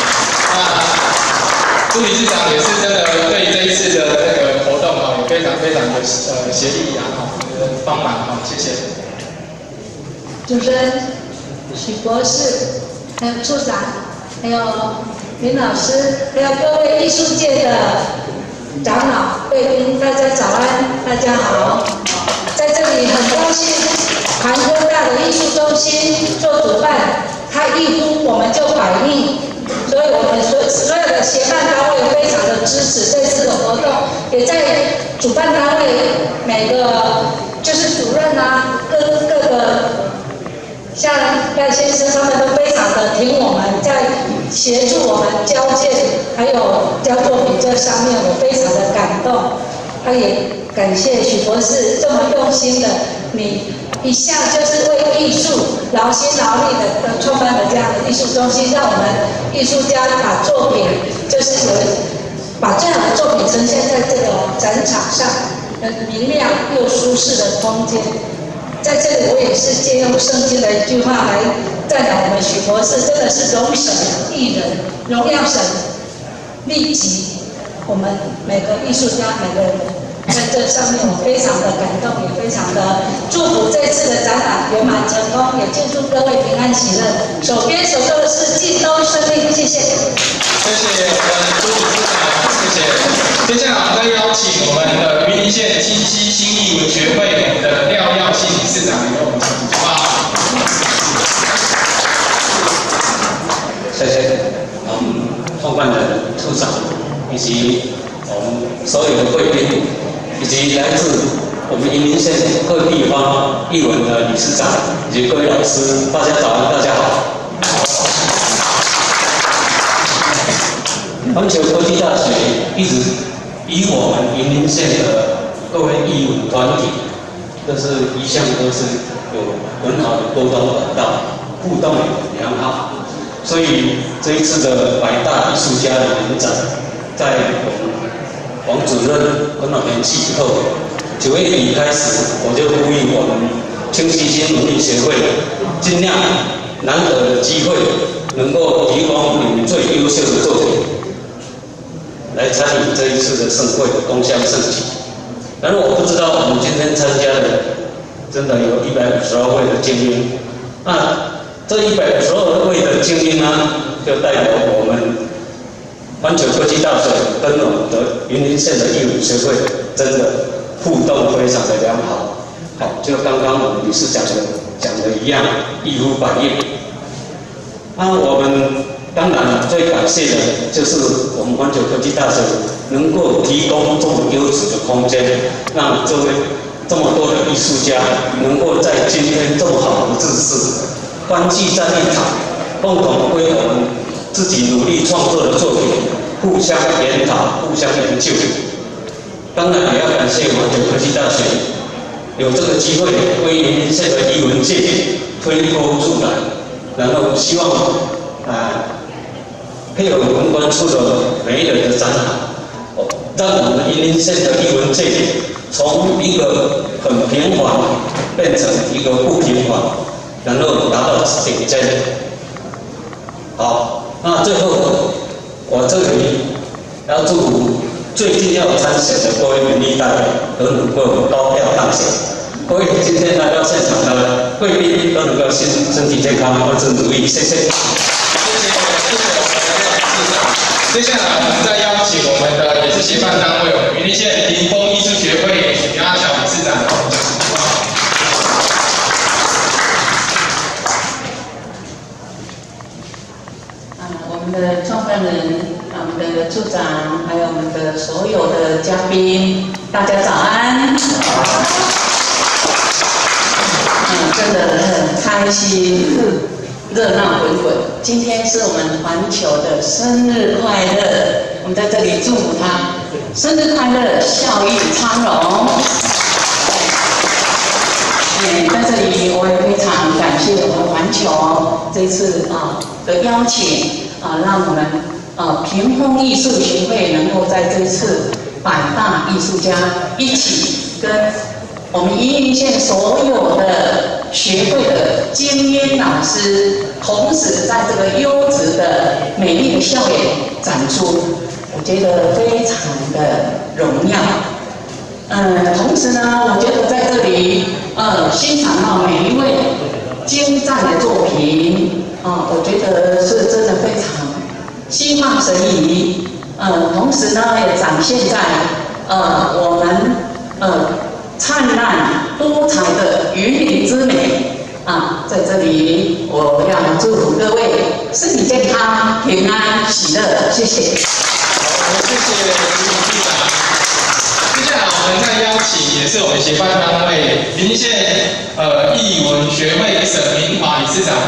那朱理事长也是真的对这一次的这个活动哈，也非常非常的呃协力啊，哈，帮忙哈，谢谢。 主持人许博士，还有处长，还有林老师，还有各位艺术界的长老、贵宾，大家早安，大家好。在这里很高兴，环科大的艺术中心做主办，他一呼我们就反应，所以我们所所有的协办单位非常的支持这次的活动，也在主办单位每个就是主任啊，各各个像赖先生他们都非常的挺我们，在协助我们交件还有交作品这上面，我非常的感动。他也感谢许博士这么用心的，你一向就是为艺术劳心劳力的的创办的这样的艺术中心，让我们艺术家把作品就是有把最好的作品呈现在这个展场上，很明亮又舒适的空间。在这里，我也是借用圣经的一句话来赞扬我们许博士，真的是荣神益人，荣耀神，利己。我们每个艺术家，每个人在这上面，我非常的感动，也非常的祝福这次的展览圆满成功，也祝祝各位平安喜乐。手边所做的事尽都顺利，谢谢。 谢谢我们朱理事长，谢谢。接下来我们再邀请我们的云林县七七新艺文学会我们的廖耀信理事长来为我们讲几句话。 谢谢我们创办人处长以及我们所有的贵宾，以及来自我们云林县各地方艺文的理事长以及各位老师，大家早安，大家好。环球科技大学一直以我们云林县的各位艺文团体，就是一向都是有很好的沟通管道，互动也良好。所以这一次的百大艺术家的联展，在我们王主任很好联系以后，九月底开始，我就呼吁我们清溪新文艺协会，尽量难得的机会，能够提供你们最优秀的作品，来参与这一次的盛会，共襄盛举。然而我不知道我们今天参加的，真的有一百五十二位的精英，那这一百五十二位的精英呢，就代表我们环球科技大学跟我们的云林县的艺文学会真的互动非常的良好。好，就刚刚我们理事长的讲的一样，一呼百应。那我们当然最感谢的就是我们环球科技大学能够提供这么优质的空间，让这位这么多的艺术家能够在今天这么好的日子，欢聚在一堂，共同为我们自己努力创作的作品互相研讨、互相研究。当然也要感谢环球科技大学有这个机会为云林县的艺文界推波助澜，然后希望啊配合文管处的每一人的展览，让我们云林县的艺文界从一个很平缓变成一个不平缓，然后达到顶尖。好，那最后我这里要祝福最近要参选的各位民意代表都能够高票当选。各位今天来到现场的贵宾都能够身身体健康，万事如意，谢谢。谢谢，谢谢。 接下来我们再邀请我们的也是协办单位云林县屏风艺术学会许阿小理事长。 啊，我们的创办人、啊，我们的处长，还有我们的所有的嘉宾，大家早安。嗯，真的很开心，热闹滚滚。今天是我们环球的生日快乐，我们在这里祝福他生日快乐，笑语昌荣。嗯，在这里我也非常感谢我们环球这次啊的邀请啊，让我们啊屏风艺术协会能够在这次百大艺术家一起跟我们云林县所有的学会的精英老师，同时在这个优质的美丽的校园展出，我觉得非常的荣耀。嗯，同时呢，我觉得在这里，呃，欣赏到每一位精湛的作品，啊、呃，我觉得是真的非常心旷神怡。呃，同时呢，也展现在呃我们呃灿烂多彩的云林之美啊，在这里我要祝福各位身体健康、平安、喜乐，谢谢。 好，谢谢徐理事长。接下来我们再邀请，也是我们协办单位云林县呃艺文学会沈明华理事长。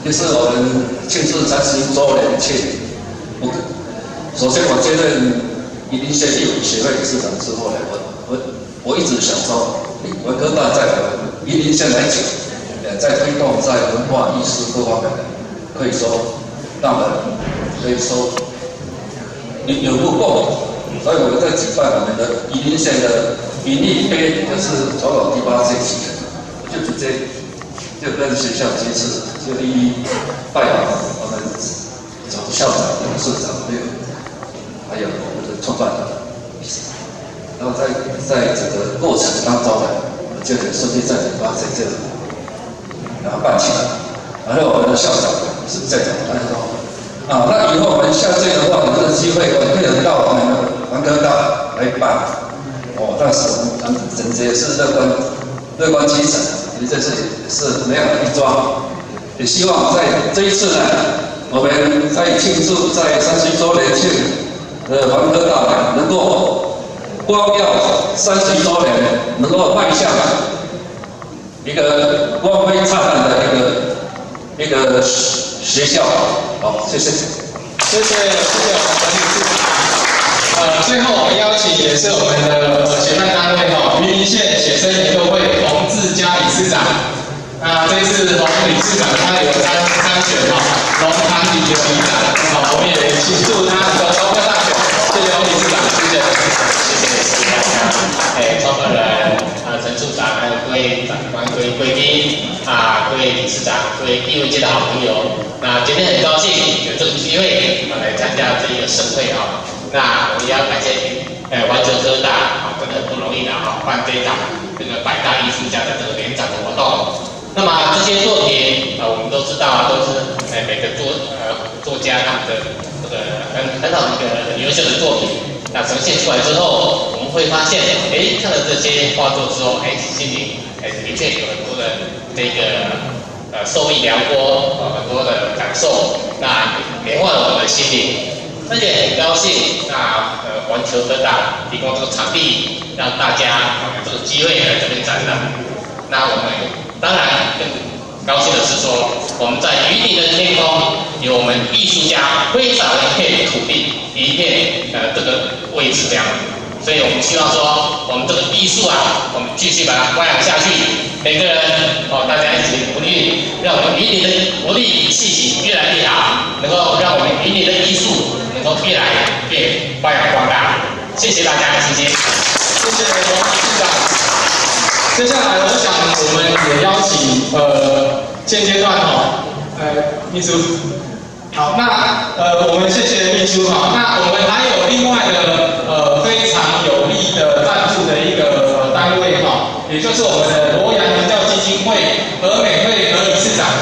这是我们庆祝三十周年庆。我首先我接任宜林县义务协会理事长之后呢，我我我一直想说，文科大在我们宜林县来讲，呃，在推动在文化艺术各方面的，可以说让我们可以说有有目共睹。所以我们在举办我们的宜林县的民艺杯，就是从我第八届起的，就直接就跟学校接触，就一一拜访我们总校长、董事长，还有还有我们的创办人，然后在在整个过程当中呢，我就很顺利在第八届就然后办起来，然后我们的校长是这样，他说啊，那以后我们下届的话，有这个机会，我可以到我们的文科大来办。哦，但是我们整洁是乐观乐观精神，其实这是是没有一桩。也希望在这一次呢，我们在庆祝在三十周年庆的文科大呢，能够光耀三十周年，能够迈向一个光辉灿烂的一个一个学校。好，谢谢。 谢谢谢谢我们陈理事长。呃，最后我们邀请也是我们的呃协办单位哈，云林县学生研究会洪志佳理事长。那这次洪理事长他有参参选哈，龙潭里的里长，好，我们也请祝他能够超过大选。谢谢洪理事长，谢谢。 谢谢大家，哎，创办人啊，陈处长，还有各位长官、各位贵宾啊，各位理事长、各位艺文界的好朋友。那今天很高兴有这个机会啊来参加这一个盛会哈。那我们也要感谢呃环球科大啊，真的很不容易的哈，办这一场这个百大艺术家的这个联展的活动。那么这些作品啊，我们都知道啊，都是呃每个作呃作家他们的这个很很好的一个很优秀的作品。那呈现出来之后，我们会发现，哎，看了这些画作之后，哎，心里哎的确有很多的这个呃受益良多，呃很多的感受，那连化了我们的心灵。而且很高兴，那呃环球科大提供这个场地，让大家有这个机会来这边展览。那我们当然更高兴的是说，我们在云林的天空有我们艺术家非常一片土地，一片呃这个位置这样。所以我们希望说，我们这个艺术啊，我们继续把它发扬下去。每个人哦，大家一起努力，让我们云林的活力气息越来越好，能够让我们云林的艺术能够越来越发扬光大。谢谢大家，谢谢。 谢谢洪理事长。接下来，我想我们也邀请呃现阶段哈，呃秘书。好，那呃我们谢谢秘书哈。那我们还有另外的呃非常有力的赞助的一个呃单位哈，也就是我们的罗阳文教基金会和美惠和理事长。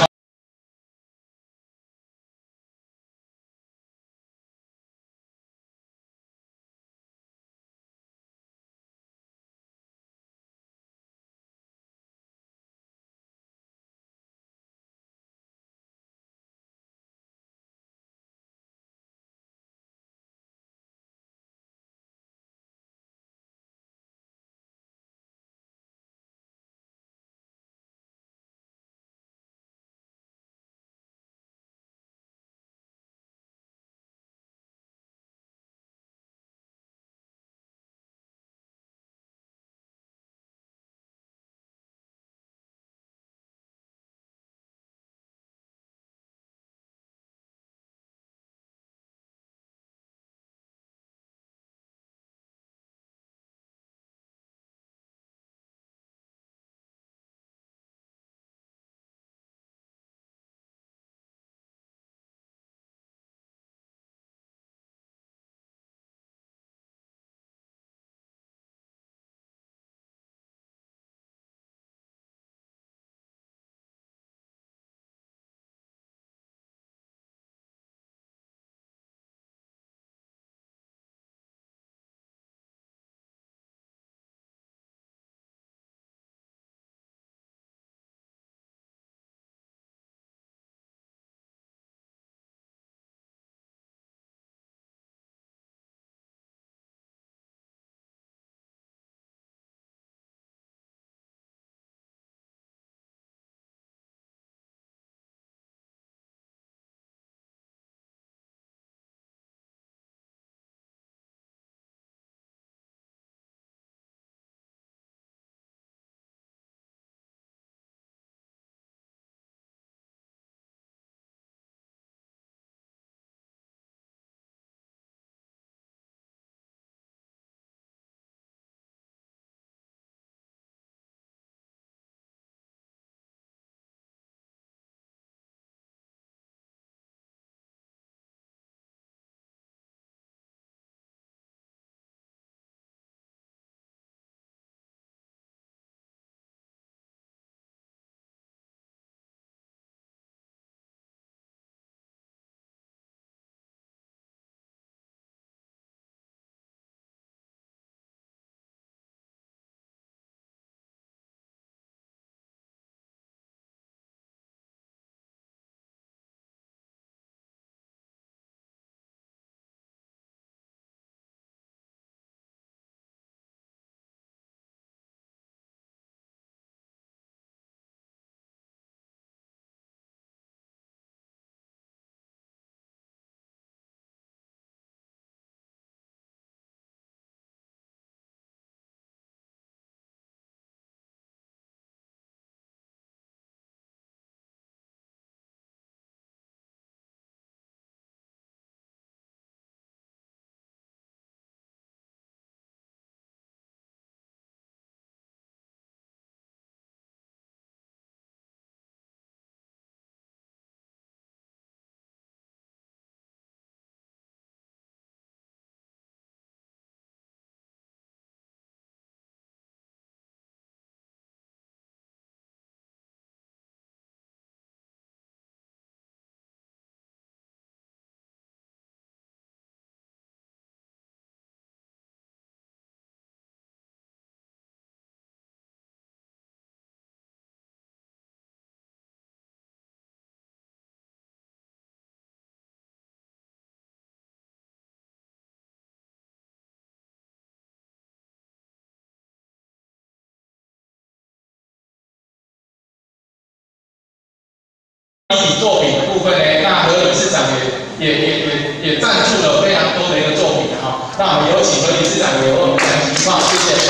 一体作品的部分呢，那何理事长也也也也也赞助了非常多的一个作品哈。那我们有请何理事长给我们讲情况，谢谢。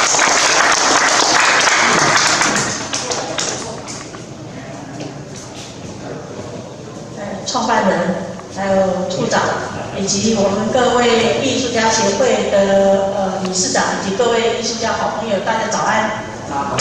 创办人，还有处长，以及我们各位艺术家协会的呃理事长，以及各位艺术家好朋友，大家早安。早。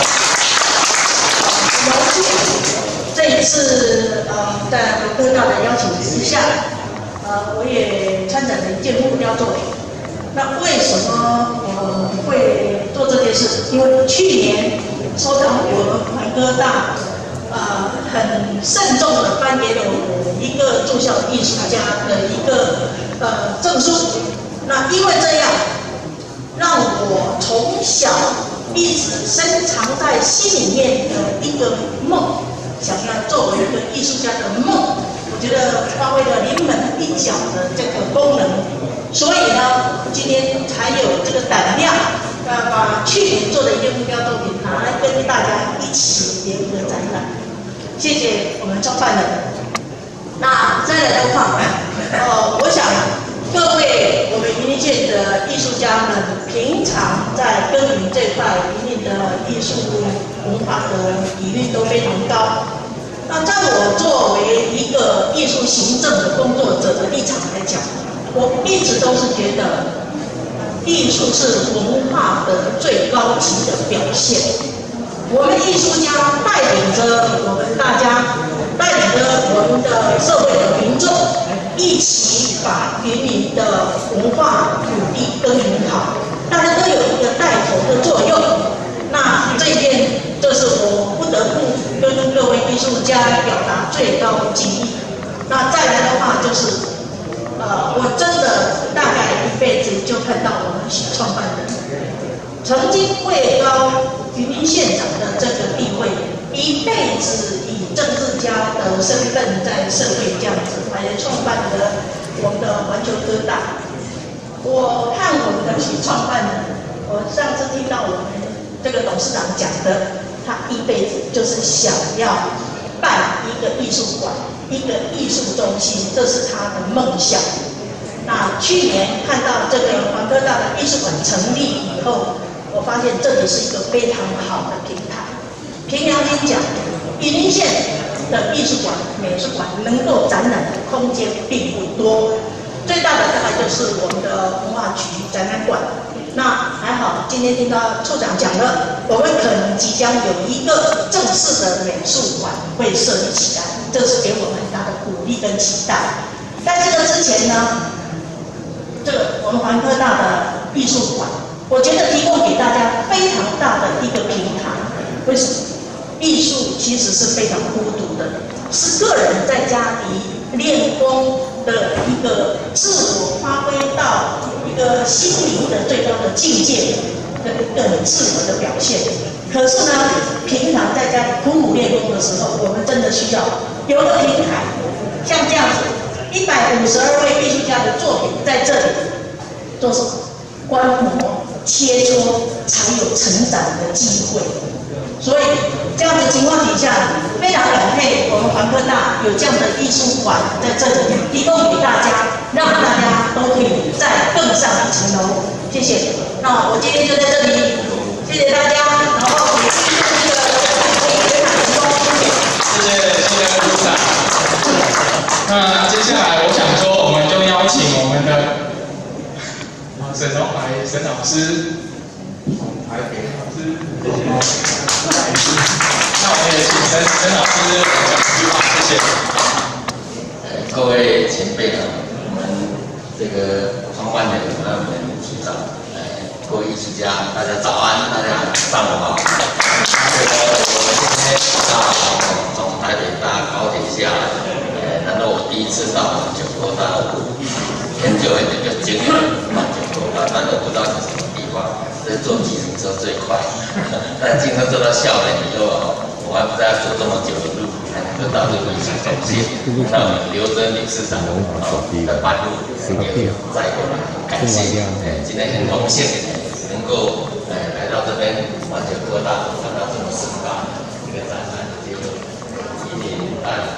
荣幸这一次呃在文科大的邀请之下，呃我也参展了一件木雕作品。那为什么我会做这件事？因为去年收到我们文科大。呃，很慎重的颁给了我一个驻校艺术家的一个呃证书。那因为这样，让我从小一直深藏在心里面的一个梦，想要作为一个艺术家的梦，我觉得发挥了临门一脚的这个功能。所以呢，今天才有这个胆量，呃，把去年做的一件木雕作品拿来跟大家一起联合展览。谢谢我们创办人。那再来的话，呃，我想各位我们云林县的艺术家们，平常在耕耘这块云林的艺术文化的比率都非常高。那在我作为一个艺术行政的工作者的立场来讲，我一直都是觉得，艺术是文化的最高级的表现。我们艺术家带领着我们大家，带领着我们的社会的民众，一起把云林的文化土地耕耘好，大家都有一个带头的作用。那这一点，这是我不得不跟各位艺术家表达最高的敬意。那再来的话，就是，呃，我真的大概一辈子就看到我们许创办人曾经位高云林县长的这个地位，一辈子以政治家的身份在社会这样子，还创办了我们的环球科大。我看我们的许创办人，我上次听到我们这个董事长讲的，他一辈子就是想要办一个艺术馆，一个艺术中心，这是他的梦想。那去年看到这个环科大的艺术馆成立以后，我发现这里是一个非常好的平台。凭良心讲，云林县的艺术馆、美术馆能够展览的空间并不多，最大的大概就是我们的文化局展览馆。那还好，今天听到处长讲了，我们可能即将有一个正式的美术馆会设立起来，这是给我们很大的鼓励跟期待。在这个之前呢，这个我们环科大的艺术馆，我觉得提供给大家非常大的一个平台。为什么？艺术其实是非常孤独的，是个人在家里练功的一个自我发挥到一个心灵的最高的境界的一个很自我的表现。可是呢，平常在家里苦苦练功的时候，我们真的需要有个平台，像这样子，一百五十二位艺术家的作品在这里做什么？观摩、切磋，才有成长的机会。所以这样的情况底下，非常感佩我们环科大有这样的艺术馆在这里提供给大家，让大家都可以再更上一层楼。谢谢。那我今天就在这里，谢谢大家，然后也祝这个非常成功。 谢谢谢谢董事长。那接下来我想说，我们就邀请我们的沈荣海沈老师，台北老师，谢谢。那我们也请沈沈老师讲几句话，谢谢。 各位前辈呢，我们这个创办人还有我们局长，呃，各位艺术家，大家早安，大家上午好。这个我今天啊，从台北搭高铁下来，呃，难道我第一次到九州大陆？很久很久就经历到九州大，但都不知道是什么地方。这坐计程车最快，但计程车到校园以后，我还不知道走这么久的路，才能够到这个艺术中心。那我们刘真理事长的半路也载过来，感谢。呃，今天很荣幸能够呃来到这边环球科大，看到这么盛大的一个展览，结果一年半。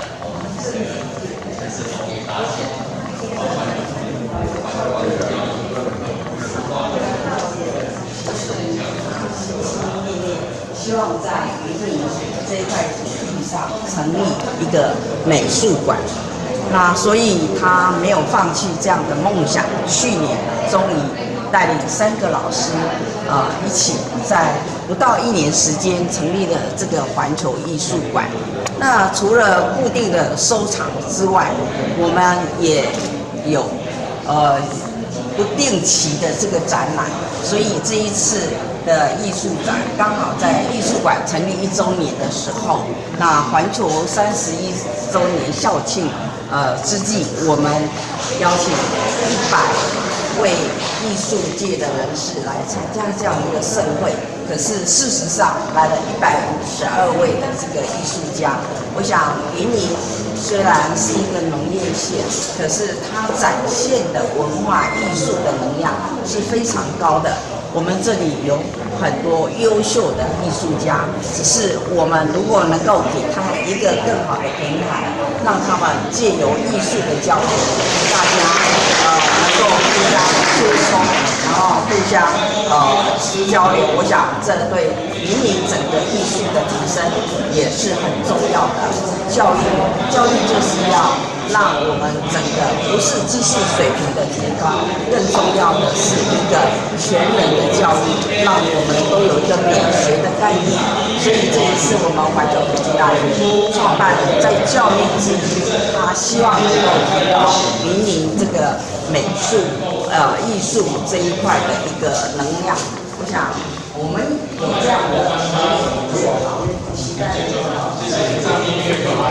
一个美术馆。那所以他没有放弃这样的梦想，去年终于带领三个老师，呃，一起在不到一年时间成立了这个环球艺术馆。那除了固定的收藏之外，我们也有呃不定期的这个展览，所以这一次的艺术展刚好在艺术馆成立一周年的时候，那环球三十一周年校庆。呃，之际，我们邀请一百位艺术界的人士来参加这样一个盛会。可是事实上来了一百五十二位的这个艺术家。我想云林虽然是一个农业县，可是它展现的文化艺术的能量是非常高的。我们这里有很多优秀的艺术家，只是我们如果能够给他们一个更好的平台，让他们借由艺术的交流，大家呃能够互相沟通，然后互相呃交流，我想这对云林整个艺术的提升也是很重要的。教育，教育就是要让我们整个不是知识水平的提高，更重要的是一个全人的教育，让我们都有一个美学的概念。所以这一次我们环球科技大学创办人在教育之余，他希望能够提高云林这个美术呃艺术这一块的一个能量。我想我们有这样的能力，期待这个上音乐团。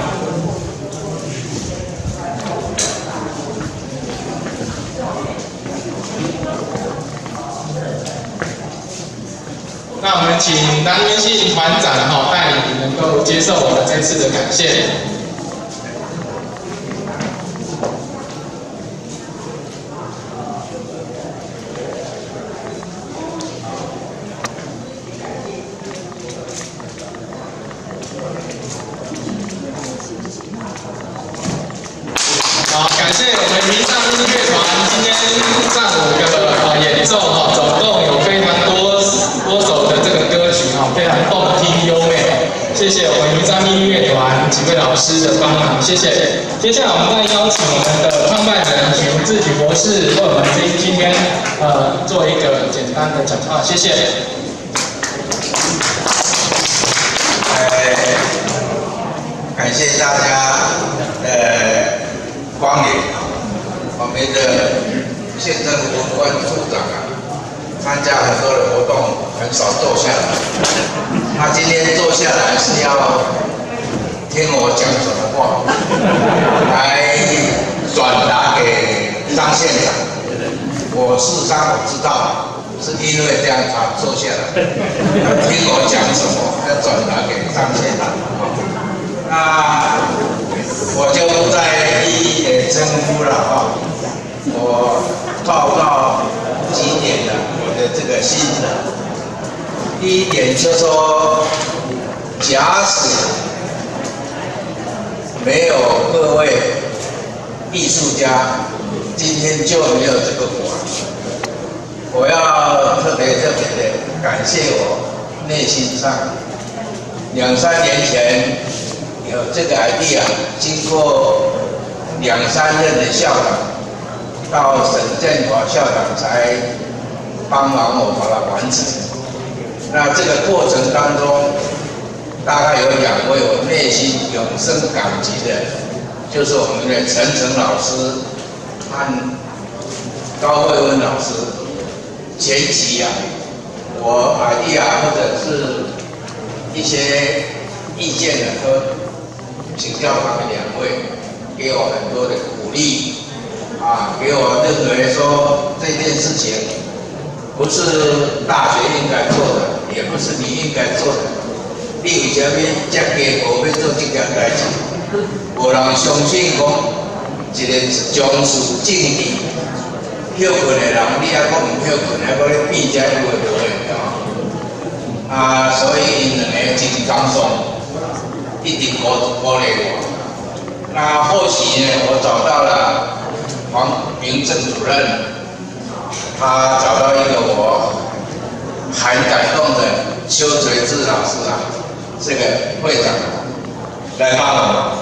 那我们请南云系团长哈带领能够接受我们这次的感谢。好，感谢我们云上音乐团今天上午的呃演奏哈，总共有非常多多首的这个歌曲哈，非常动听优美。谢谢我们云上音乐团几位老师的帮忙，谢谢。接下来我们再邀请我们的创办人许文志许博士为我们今今天呃做一个简单的讲话，谢谢。 呃，感谢大家呃。光临，我们的县政府文管处长啊，参加很多的活动，很少坐下来。他今天坐下来是要听我讲什么话，来转达给张县长。我事实上我知道，是因为这样他坐下来，听我讲什么，要转达给张县长。那我就不再一一的称呼了哈，我报告几点的我的这个心得。第一点就是说，假使没有各位艺术家，今天就没有这个馆。我要特别特别的感谢我内心上两三年前。有这个 idea， 经过两三任的校长，到沈建华校长才帮忙我把它完成。那这个过程当中，大概有两位我内心永生感激的，就是我们的陈诚老师和高慧文老师。前期啊，我 idea 或者是一些意见呢，都请教他们两位，给我很多的鼓励，啊，给我认为说这件事情不是大学应该做的，也不是你应该做的。你为什么这家无要做这件代志？无人相信讲一个从事政治休困的人，你还讲唔休困，还讲你变这有诶无诶啊？啊，所以因两个真感动。一直鼓鼓励我。那后期呢，我找到了黄明正主任，他找到一个我很感动的邱垂志老师啊，这个会长来帮我。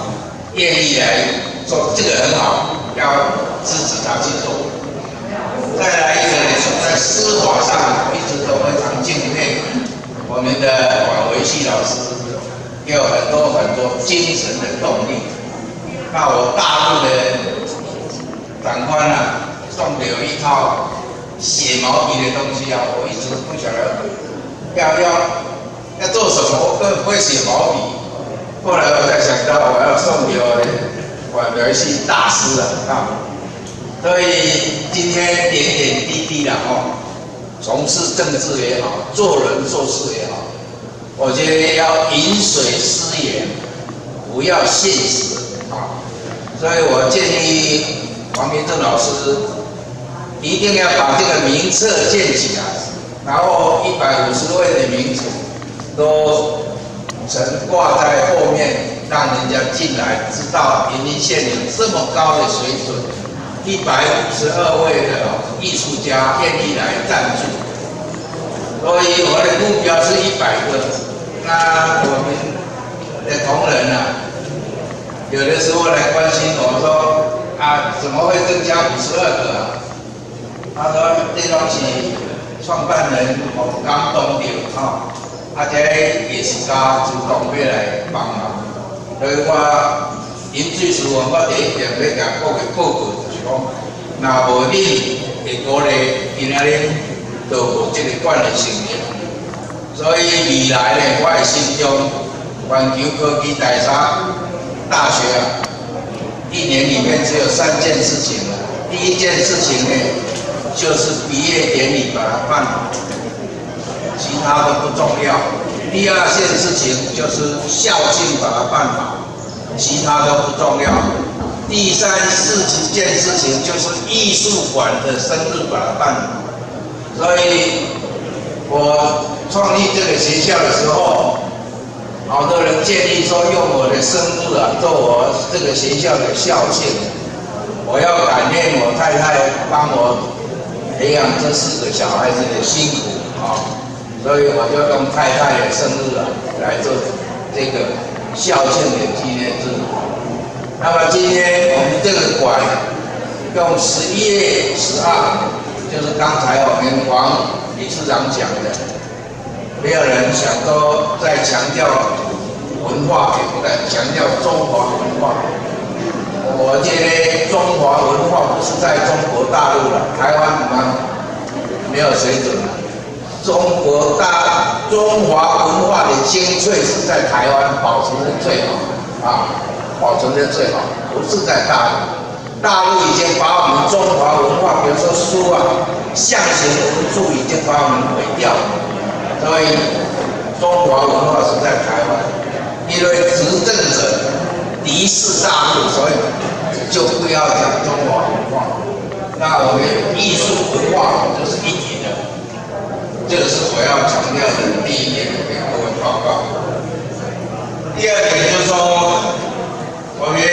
愿意来做，这个很好，要支持他去做。再来一个呢，在司法上一直都非常敬佩我们的管维系老师，也有很多很多精神的动力。那我大陆的长官啊，送给我一套写毛笔的东西啊，我一直不晓得要要要做什么，我更不会写毛笔。后来我才想到，我要送给我的管维系大师了啊。所以今天点点滴滴的哦，从事政治也好，做人做事也好，我觉得要饮水思源，不要现实啊。所以我建议王明正老师一定要把这个名册建起来，然后一百五十位的名字都悬挂在后面，让人家进来知道云林县有这么高的水准。一百五十二位的艺术家愿意来赞助，所以我的目标是一百个。那我们的同仁啊，有的时候来关心我说啊，怎么会增加五十二个啊？他说这东西创办人我刚懂了啊，而且也是他主动要来帮忙，所以我饮水思源，我第一点要甲各位报告。那无你会鼓励今仔日都无这个管的成立，所以未来呢，我的心中，环球科技大学大学啊，一年里面只有三件事情。第一件事情呢，就是毕业典礼把它办好，其他都不重要。第二件事情就是校庆把它办好，其他都不重要。第三四件事情就是艺术馆的生日把它办好，所以我创立这个学校的时候，好多人建议说用我的生日啊做我这个学校的校庆，我要感念我太太帮我培养这四个小孩子的辛苦啊，所以我就用太太的生日啊来做这个校庆的纪念日。那么今天我们这个馆用十一月十二，就是刚才我们王理事长讲的，没有人想说再强调文化，也不敢强调中华文化。我觉得中华文化不是在中国大陆了，台湾嘛没有水准了。中国大中华文化的精粹是在台湾保存的最好啊。保存的最好，不是在大陆。大陆已经把我们中华文化，比如说书啊、象形文字已经把我们毁掉了。所以中华文化是在台湾，因为执政者敌视大陆，所以就不要讲中华文化。那我们艺术文化就是一体的，这个是我要强调的第一点，给各位报告。第二点就是说。我们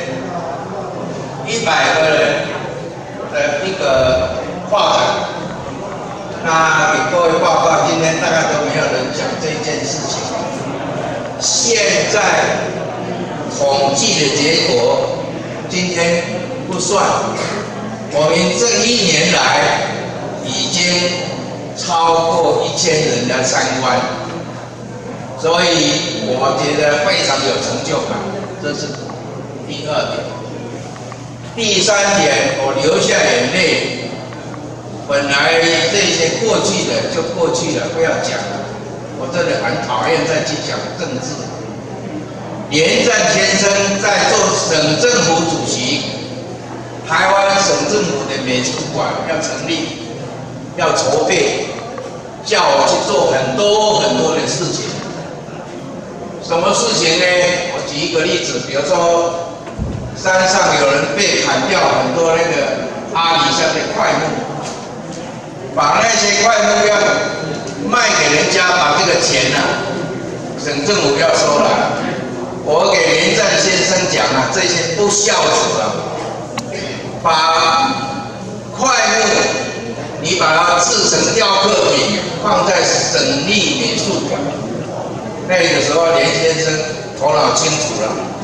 一百个人的一个画展，那给各位报告，今天大概都没有人讲这件事情。现在统计的结果，今天不算，我们这一年来已经超过一千人来参观，所以我觉得非常有成就感，这是。第二点，第三点，我流下眼泪。本来这些过去的就过去了，不要讲了。我真的很讨厌再去讲政治。连战先生在做省政府主席，台湾省政府的美术馆要成立，要筹备，叫我去做很多很多的事情。什么事情呢？我举一个例子，比如说。山上有人被砍掉很多那个阿里山的块木，把那些块木要卖给人家，把这个钱呢、啊，省政府要收了。我给连战先生讲啊，这些不孝子啊，把块木你把它制成雕刻品，放在省立美术馆。那个时候连先生头脑清楚了。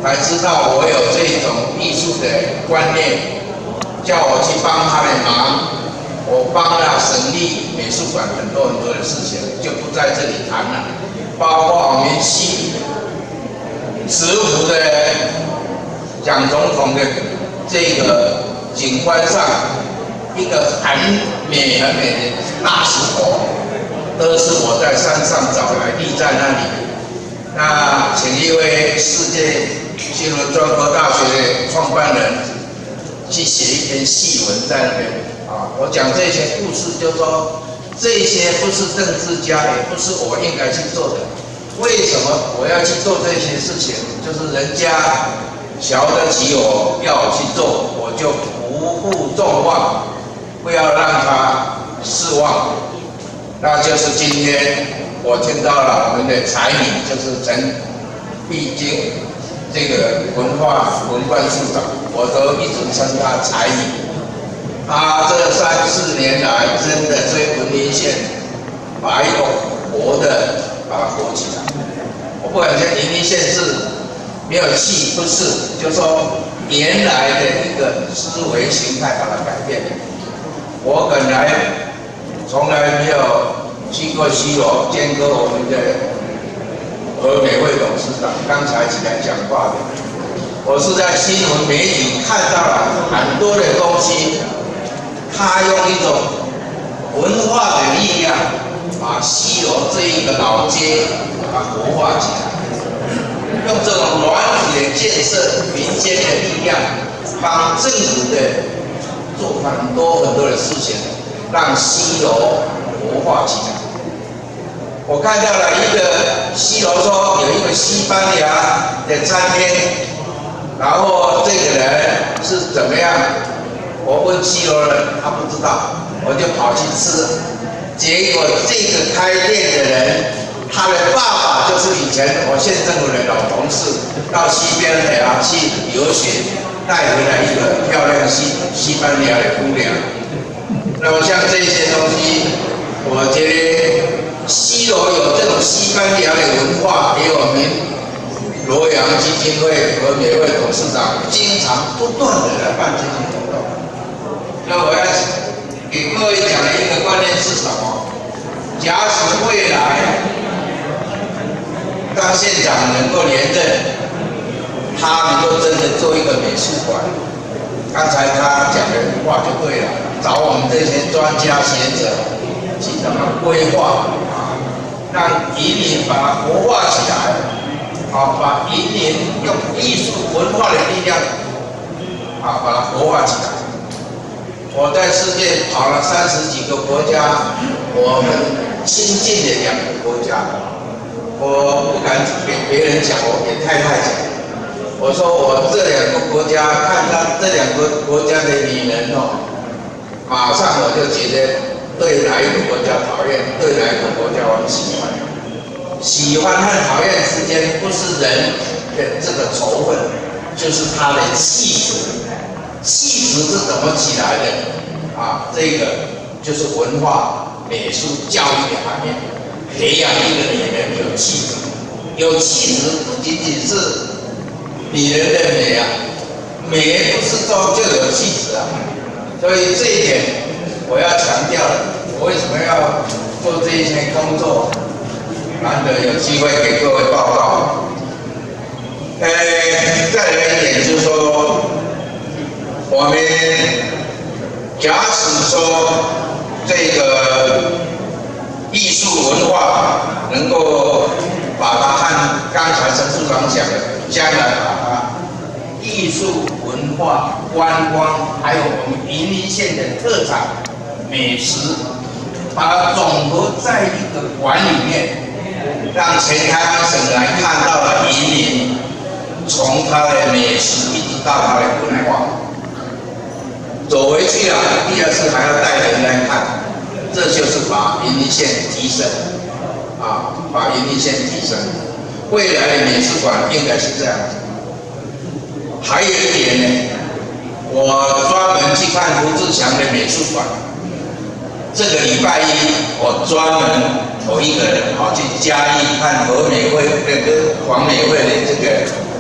才知道我有这种艺术的观念，叫我去帮他们忙。我帮了省立美术馆很多很多的事情，就不在这里谈了。包括我们系石湖的蒋总统的这个景观上一个很美很美的大石头，都是我在山上找来立在那里。那请一位世界新闻专科大学的创办人去写一篇戏文在那边啊。我讲这些故事，就说这些不是政治家，也不是我应该去做的。为什么我要去做这些事情？就是人家瞧得起我，要我去做，我就不负众望，不要让他失望。那就是今天我听到了我们的才女，就是陈碧晶这个文化文官处长，我都一直称她才女。她这三四年来，真的对文林县把一个活的把它活起来。我不敢说云林县是没有气，不是，就说原来的一个思维形态把它改变。我本来从来没有去过西螺，见过我们的何美惠董事长，刚才起来讲话的。我是在新闻媒体看到了很多的东西，他用一种文化的力量，把西螺这一个老街把它活化起来，用这种软体的建设、民间的力量，帮政府的做很多很多的事情，让西螺活化起来。我看到了一个西螺说有一个西班牙的餐厅，然后这个人是怎么样？我问西螺人，他不知道，我就跑去吃。结果这个开店的人，他的爸爸就是以前我县政府的老同事，到西边也要去游学，带回来一个漂亮西西班牙的姑娘。那么像这些东西，我觉得西螺有这种西班牙的文化，给我们罗阳基金会和美惠董事长经常不断的来办这些活动。那我要给各位讲的一个观念是什么？假使未来当县长能够连任，他能够真的做一个美术馆，刚才他讲的话就对了，找我们这些专家学者去怎么规划啊，让云林把它活化起来，啊，把云林用艺术文化的力量啊把它活化起来。我在世界跑了三十几个国家，我很亲近的两个国家，我不敢给别人讲，我给太太讲。我说我这两个国家看到这两个国家的女人哦，马上我就觉得对哪一个国家讨厌，对哪一个国家我喜欢。喜欢和讨厌之间不是人的这个仇恨，就是他的气质。气质是怎么起来的？啊，这个就是文化、美术、教育的方面，培养一个女人有气质。有气质不仅仅是女人的美啊，美不是说就有气质啊。所以这一点我要强调，我为什么要做这一些工作？难得有机会给各位报告。呃，再来一点就是说。我们假使说这个艺术文化能够把它和刚才陈处长讲的，将来把它艺术文化、观光，还有我们云林县的特产美食，把它总合在一个馆里面，让全台湾省来看到了云林，从它的美食一直到它的文化。走回去了，第二次还要带人来看，这就是把云林县提升，啊，把云林县提升。未来的美术馆应该是这样子。还有一点呢，我专门去看胡志强的美术馆。这个礼拜一，我专门我一个人跑去嘉义看何美惠跟黄美惠的这个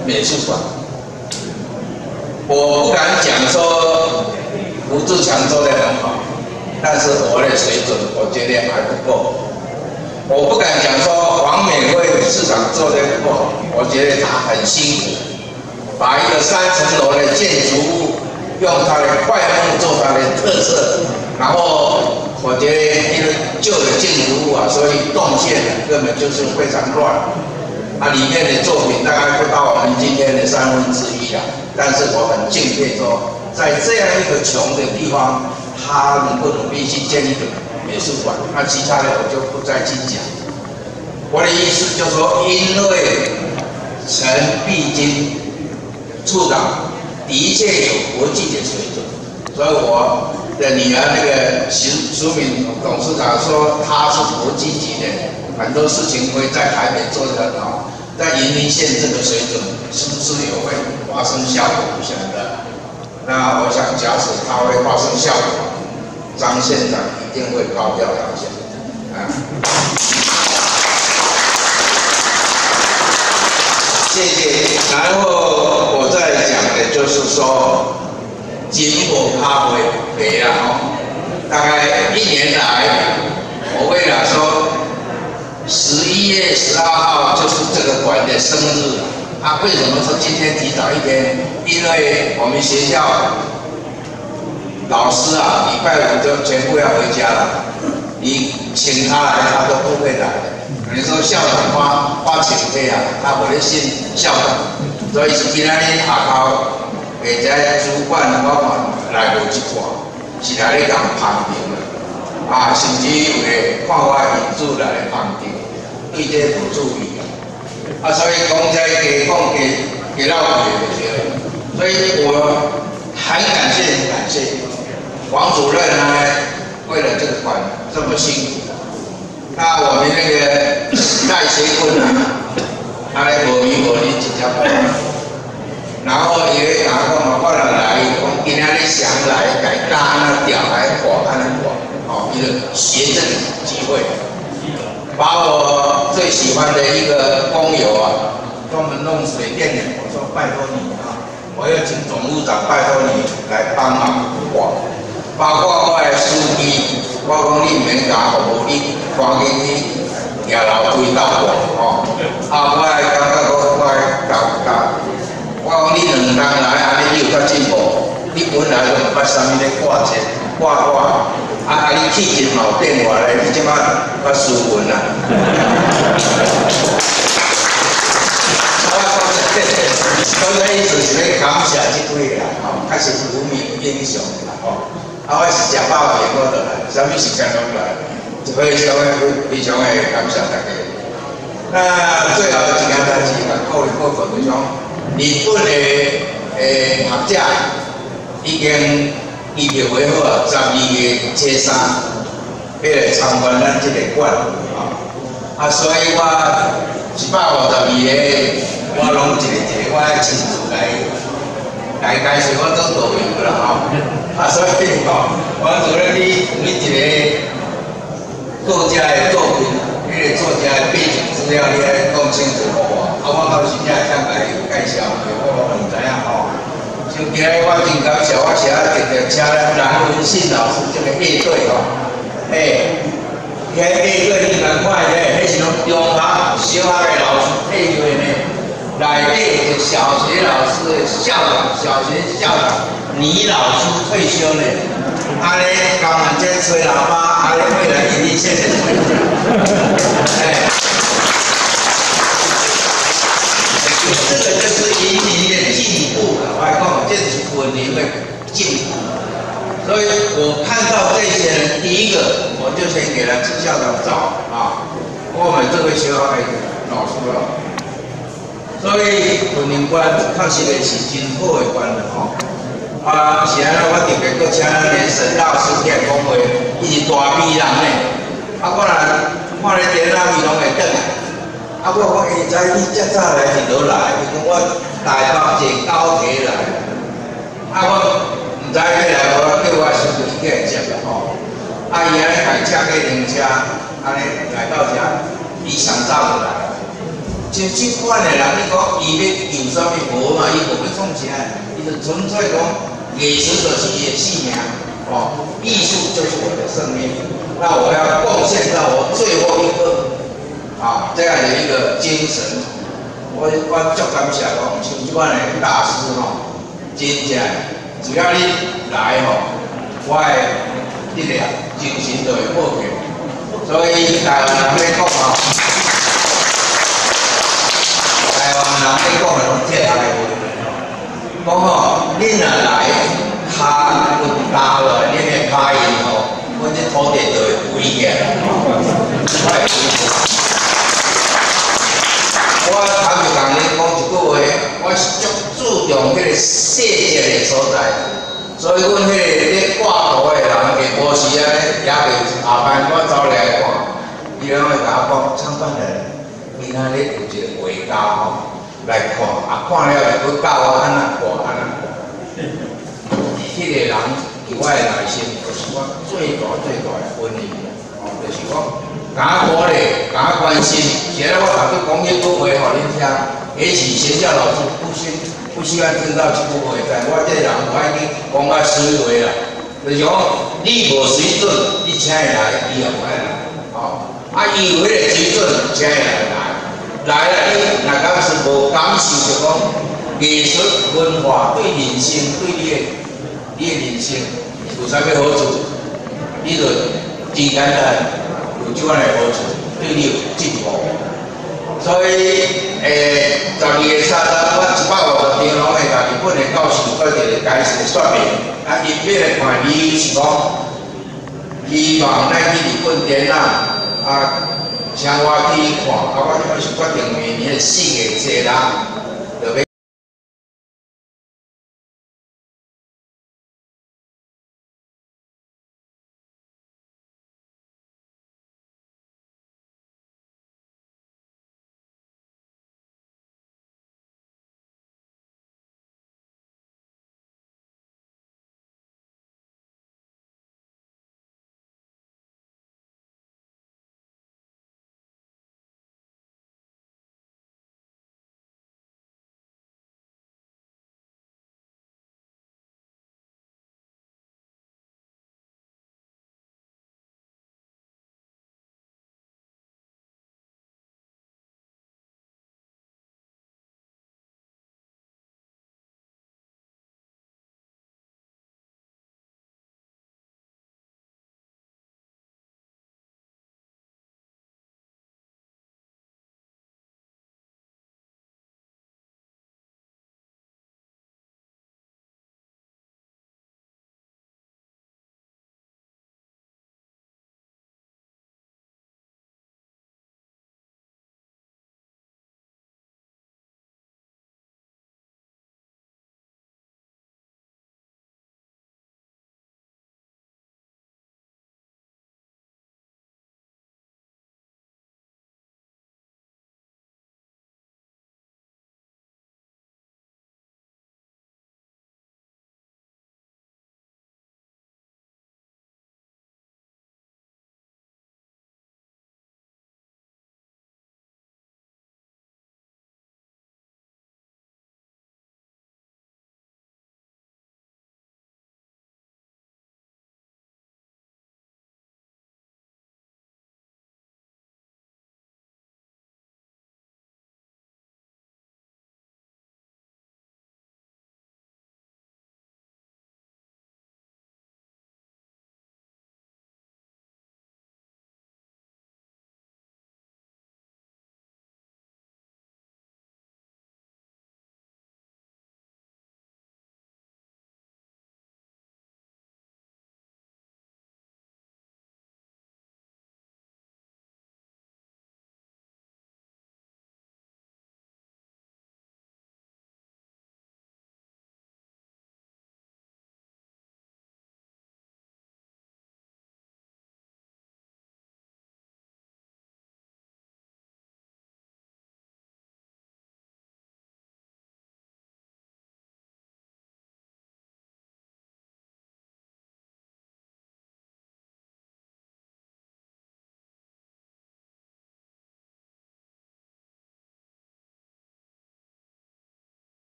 美术馆。我不敢讲说吴志强做得很好，但是我的水准我觉得还不够。我不敢讲说黄美惠市长做得不好，我觉得他很辛苦，把一个三层楼的建筑物用它的块木做它的特色，然后我觉得因为旧的建筑物啊，所以动线根本就是非常乱。它、啊、里面的作品大概不到我们今天的三分之一啊，但是我很敬佩说，在这样一个穷的地方，他能够努力去建一个美术馆。那其他的我就不再去讲。我的意思就是说，因为陈碧金处长的确有国际的水准，所以我的女儿那个徐淑敏董事长说他是国际级的，很多事情会在台北做得很好。在云林县这个水准，是不是有会发生效果？不晓得。那我想，假使它会发生效果，张县长一定会高调表现。啊，谢谢。然后我再讲的就是说，金果咖啡没了哦，大概一年来，我为了说。十一月十二号就是这个馆的生日啊！为什么说今天提早一天？因为我们学校老师啊，礼拜五就全部要回家了。你请他来，他都不会来。你说校长发发请假啊，他不会信校长，所以是今仔日下校或者主管我看来无一挂，是来咧共旁听的。啊，甚至有个看我民主来旁听。对这无注意啊，所以讲这给讲给给老贵就对了。所以我很感谢很感谢王主任呢，为了这个馆这么辛苦。那我们那个赖学坤啊，他来无名无利直接过来，然后伊咧讲讲我人来，讲今仔日想来改搭那调来挂安尼挂，哦，一个学这个机会。把我最喜欢的一个工友啊，专门弄水电的，我说拜托你啊，我要请总务长拜托你来帮忙我，包括我的司机，我讲你免甲服务，你赶紧去也老推到我哦，啊，我来感觉我我来教教，我讲你两工来安尼你有较进步，你本来就唔捌啥物咧挂钱挂挂。啊！啊！你气质冇变化咧，你即摆较斯文啦。我讲刚才意思是咧感谢即位啦，吼，确实是无名英雄啦，吼。啊，我是食饱饭我就来，啥物时间拢来，非常的非常的感谢大家。那最后一件代志，甲各位各位就是讲，日本的诶学者已经。伊就会好啊，十二月初三要来参观咱这个馆啊，啊，所以我一百五十二个，我拢一个一个，我爱亲自来来介绍，我做导游啦吼，啊，所以吼，我主任你每一个作家的作品，迄个作家的背景资料，你爱讲清楚我，啊，我到时才会当来介绍，我唔知影吼。就今日我真感谢，我是啊直直请咱蓝文信老师这个乐队吼，诶，迄乐队你难看咧，迄是拢中学小学的老师配乐呢，内底是小学老师的校长，小学校长倪老师退休呢，安尼教人家吹喇叭，安尼未来一定谢谢吹。哎。这个就是引领的进步了，我讲这是文明的进步。所以我看到这些人，第一个我就先给他支校长找啊，我们这个学校的老师了。所以文明馆确实的是真好的馆了吼。啊，是安尼，我特别搁请咱连沈老师起来讲话，伊是大美人呢。啊，我来看咧电脑，伊拢会转来。啊！我讲会知你遮早来是倒来，伊讲我台北坐高铁来。啊，我唔知要来，我叫我师傅去来接啦吼。啊，伊安尼开车去停车，安尼来到遮，伊上早就来。 像即款的人，你讲伊要有啥物无嘛？伊无要创啥，伊就纯粹讲艺术就是伊的性命，哦，艺术就是我的生命。那我要贡献到我最后一刻，啊，这样的一个精神，我我足感谢讲，像即款的大师吼，真正只要你来吼，我的力量精神就会报效。所以台湾人咧讲吼。台湾人咧讲的拢贴下来话，讲吼，恁若来骹有大落，恁的骹印吼，阮这土地就会肥起来。我头就共恁讲一句话，我是足注重迄个细节的所在，所以阮迄个咧挂图的人，下晡时啊，也袂下班，我走来看，伊拢会甲我讲，创办人。今仔日有一个画家吼来看，啊看了就去教我安怎画安怎画。迄个人伫我的内心，就是我最大最大的恩义，哦，就是讲甲我鼓励，甲我关心。现在我逐日讲迄句话互恁听，也许学校老师不希不希望听到这句话，但我这人我已经讲啊实话啦，就是讲你无水准，你请伊来，伊也无爱来，哦，啊伊有迄个水准，请伊来来。来了，你若讲是无感受，就讲艺术文化对人生、对你的你的人生有啥物好处？你就真简单有即款的好处，对你有进步。所以，诶，十二月三十，我一百五十张拢会甲日本的教授做一个解释说明。啊，伊要来看你是讲，希望咱去日本展览啊。请我去看，啊，我我是决定明年四月节啦，就要。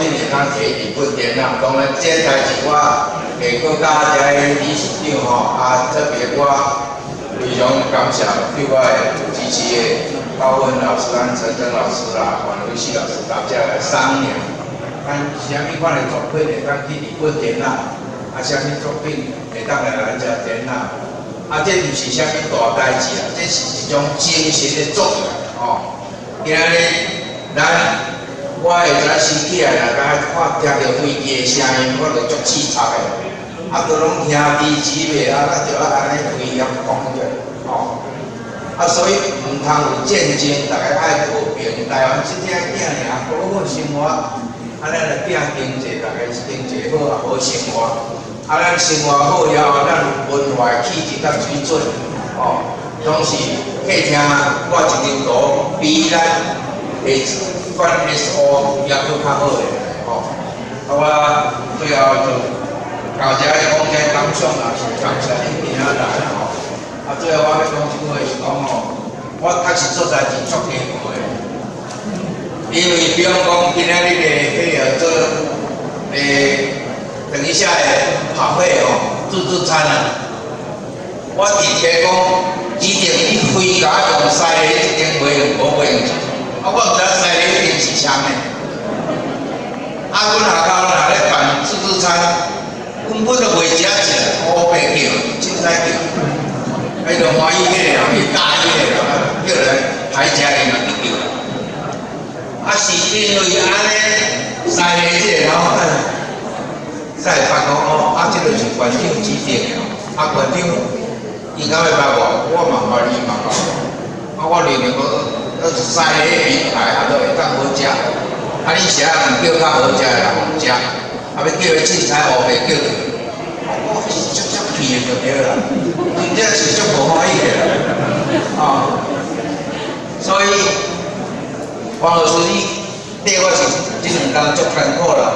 品会当摕日本电脑，当然这代志我会搁甲遮个理事长吼，啊特别我非常感谢对我的支持的高文老师、咱陈真老师啦、黄维熙老师大家来商量，咱啥物款的作品会当去日本电脑，啊啥物作品会当来咱遮电脑，啊这毋是啥物大代志啊，这是一种精神的作用吼。今日咱我会使生起来啦，甲我听到飞机的声音，我就足刺激的，啊，都拢听滴姊妹啊，咱就啊安尼规样讲着，吼，啊，所以毋通有战争，大家爱和平，台湾即点囝尔好好生活，啊，咱来拼经济，大家经济好啊，好生活，啊，咱生活好了后，咱有文化气质甲水准，吼，拢是客厅我一张图比咱下款 S O 也佫较好诶，吼，啊，我最后就到遮个空间感想啦，是感谢恁今仔来吼，啊，最后我要讲一句话是讲吼，我确实做代志足辛苦诶，因为比方讲今仔日个迄个做诶，等一下诶跑费吼，自助餐啊，我直接讲。一定一开甲用西的一定袂用，无袂用。啊，我毋知西的一定是啥物。啊，阮下骹若咧办自助餐，根本就袂食一个乌白叫，凊彩叫。迄个欢喜迄个人，去大迄个人，叫来歹食的人去叫。啊，是因为安尼西的即个老板，再办讲哦，啊，即个是馆长指定的，啊，馆长。伊敢要甲我，我嘛欢喜嘛甲我，啊我认为我呃西个品牌啊都会当好食，啊你食啊毋叫较好食的人食，啊要叫伊凊彩乌白叫，我是足足气的就对啦，真正是足无欢喜的啦，啊，所以黄老师你对我是即两工足艰苦啦，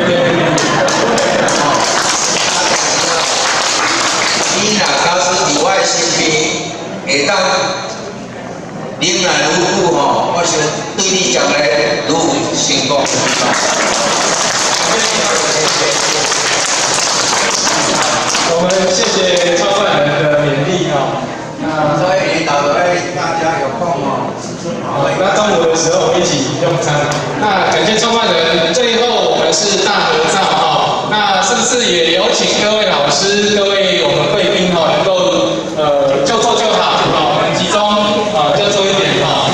你若假使伫我的身边，会当忍耐愈久吼，我想对你将来愈有成功。 我们谢谢创办人的勉励哈。那所以领导哎，大家有空哦， 好，那中午的时候我们一起用餐。那感谢创办人，最后我们是大合照哈。那是不是也有请各位老师、各位我们贵宾哈，能够呃就做就好，好，我们集中啊就做一点哈。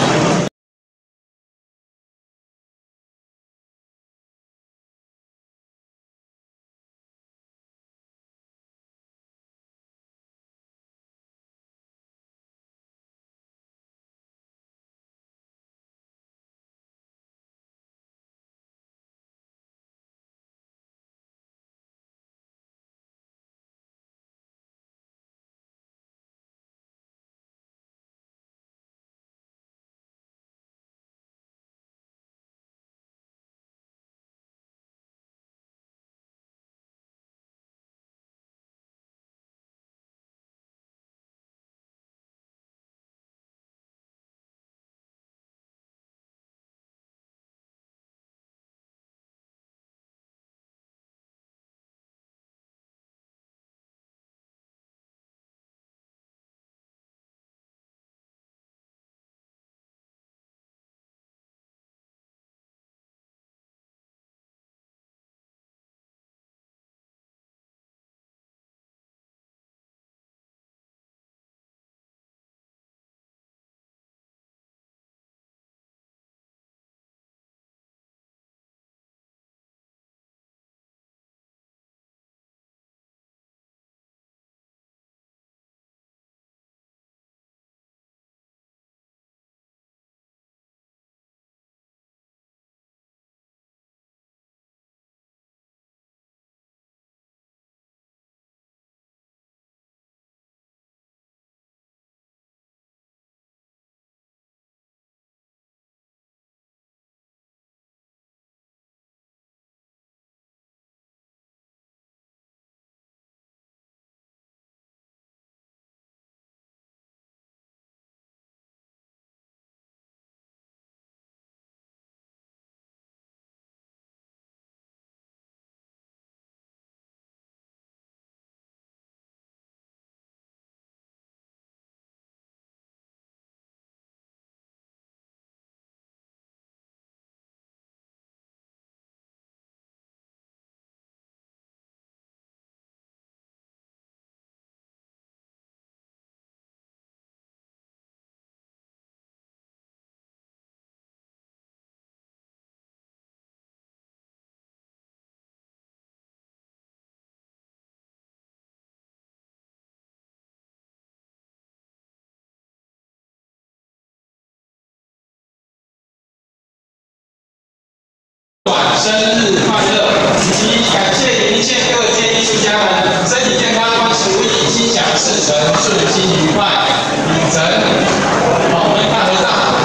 生日快乐，以及感谢云林县各界艺术家们身体健康、万事如意、心想事成、顺心愉快、秉承。好，我们大合照。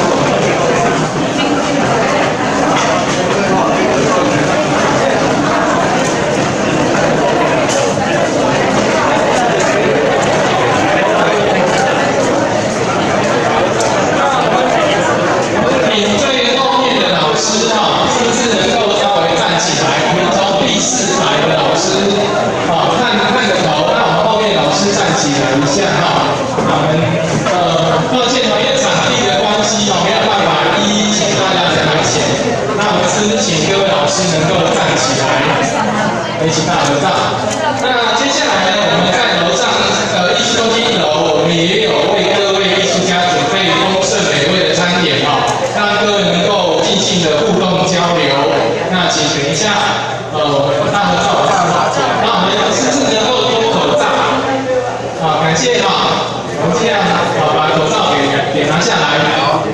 你最后面的老师哈，是不是能够稍微站起来？我们从第四排的老师，好，看看个头，让我们后面老师站起来一下哈。我们呃，抱歉哦，因为场地的关系哦，没有办法一一请大家在台前。那我们是不是请各位老师能够站起来，一起大合照？那接下来呢，我们在楼上呃艺术中心一楼，我们也有为各位艺术家准备丰盛美味的餐点哈。让各位能够尽兴的互动交流。那请等一下，呃，我们大合照，那我们是不是能够多口罩？好，感谢哈。我们这样，好，把口罩给给拿下来。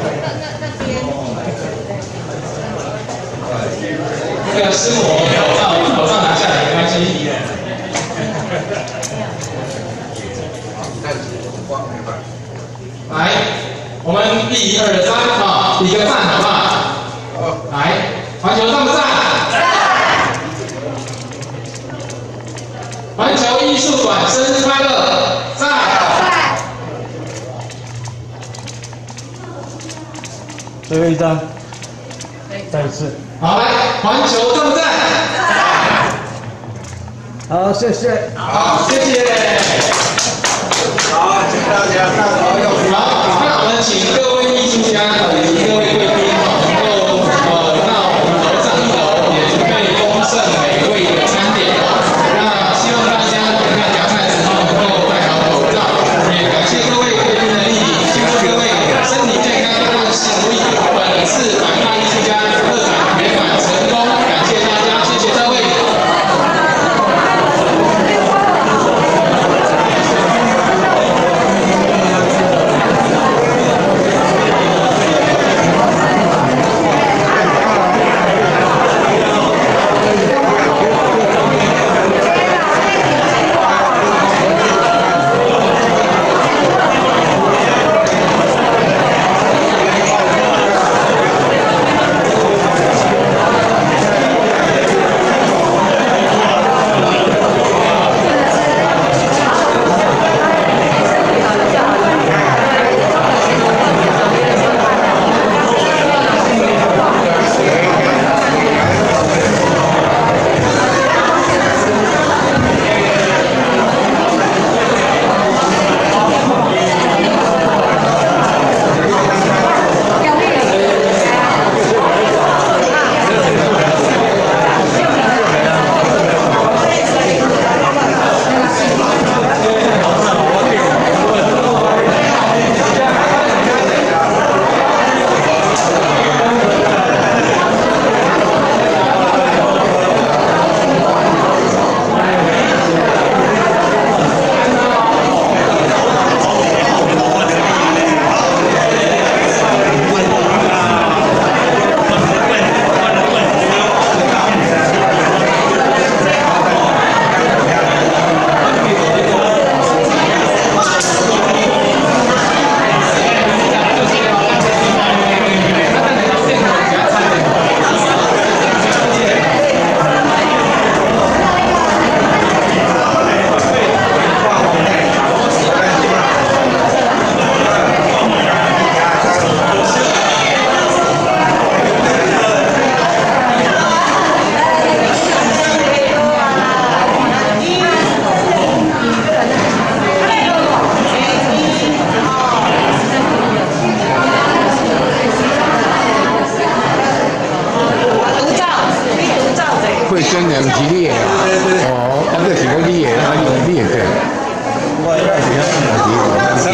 那个师母，口罩口罩拿下来没关系。来，我们一二三啊，比个赞好不好？来，环球赞不赞？环球艺术馆生日快乐！赞！ 最后一张，再一次。 好，来，环球赞不赞？ 好，谢谢。 好，谢谢。 好，请大家看好用。 好，那我们请各位艺术家以及各位贵宾能够呃到我们楼上一楼，也准备丰盛美味的餐点。那希望大家等下夹菜时候能够戴好口罩。也感谢各位贵宾的莅临，希望各位身体健康，万事如意。本次百大艺术家特展圆满成功，感谢大家，谢谢各位。 会真人是你的哦，啊，这是讲你的，啊，你的对。我应该是要真人是我，是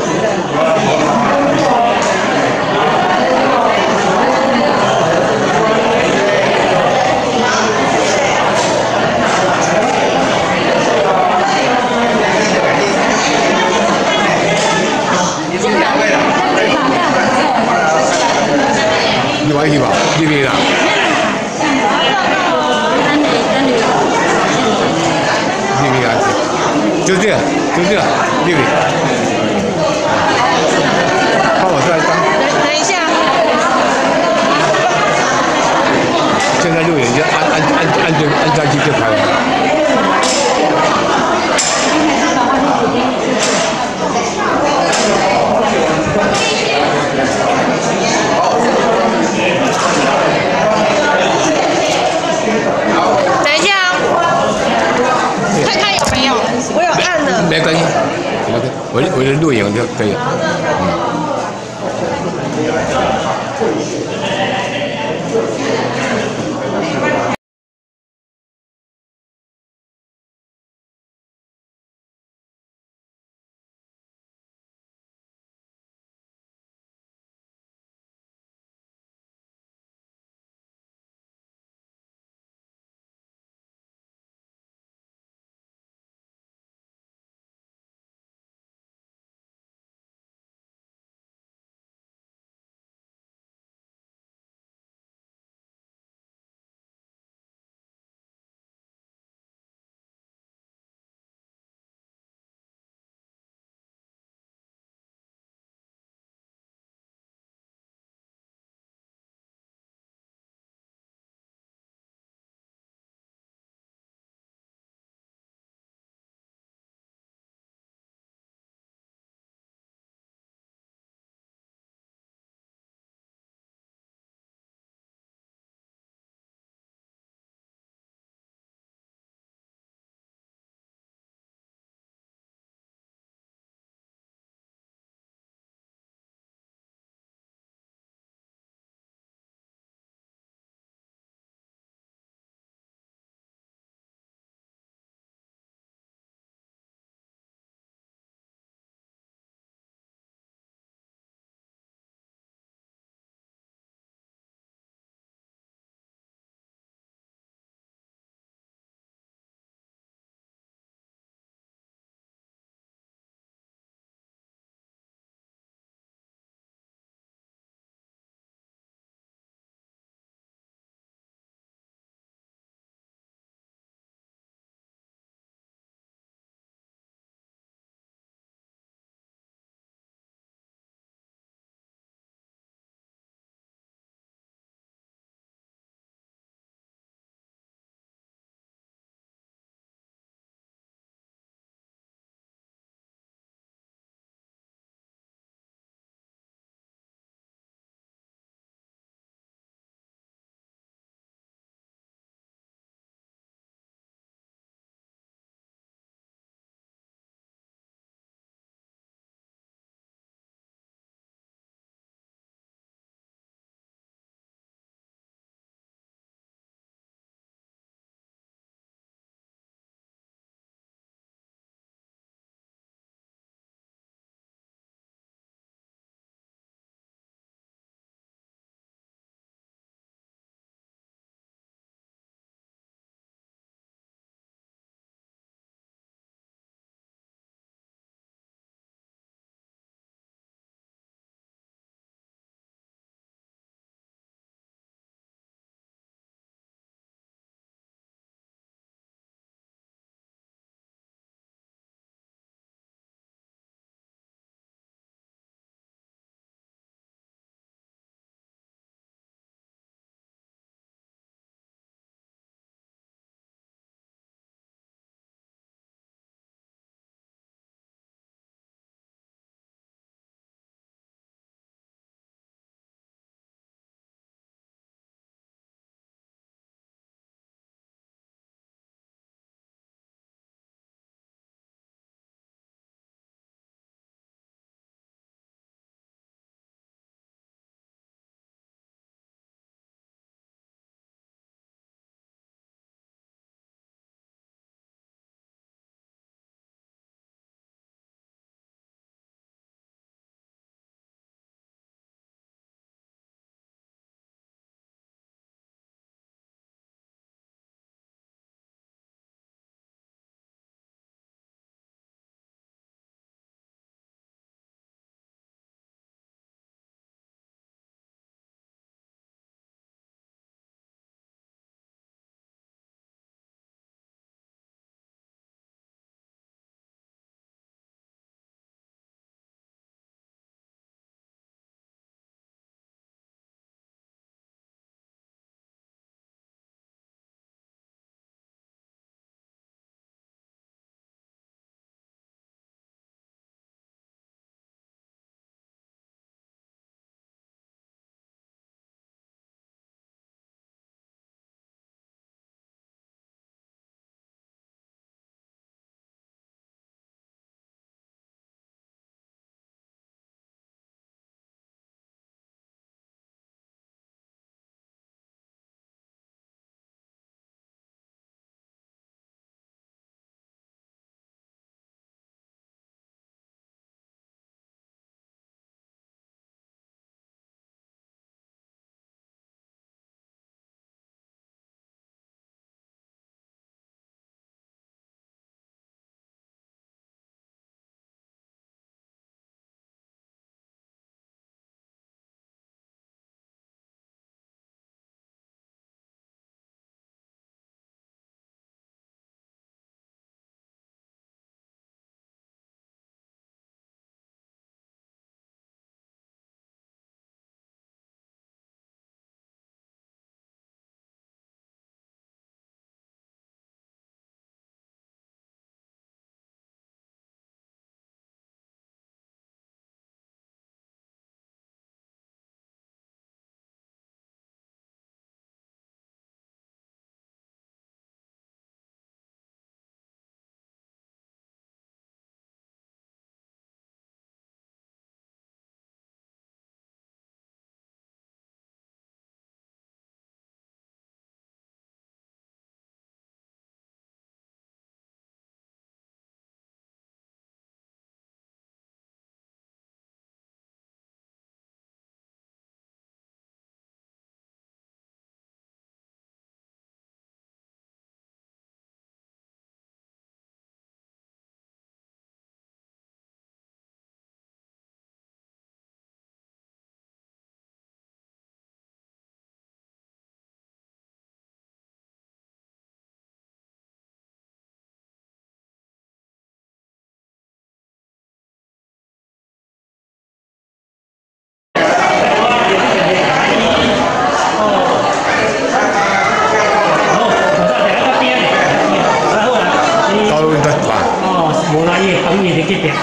大的你玩去吧，你别啦。你别啦，就这样，就这样，你别。帮我再当。 等一下。 现在录影就按按按按这按下去就开了。 等一下，看看有没有，我有按了。 没关系，没关系，我我就录影就可以了。嗯。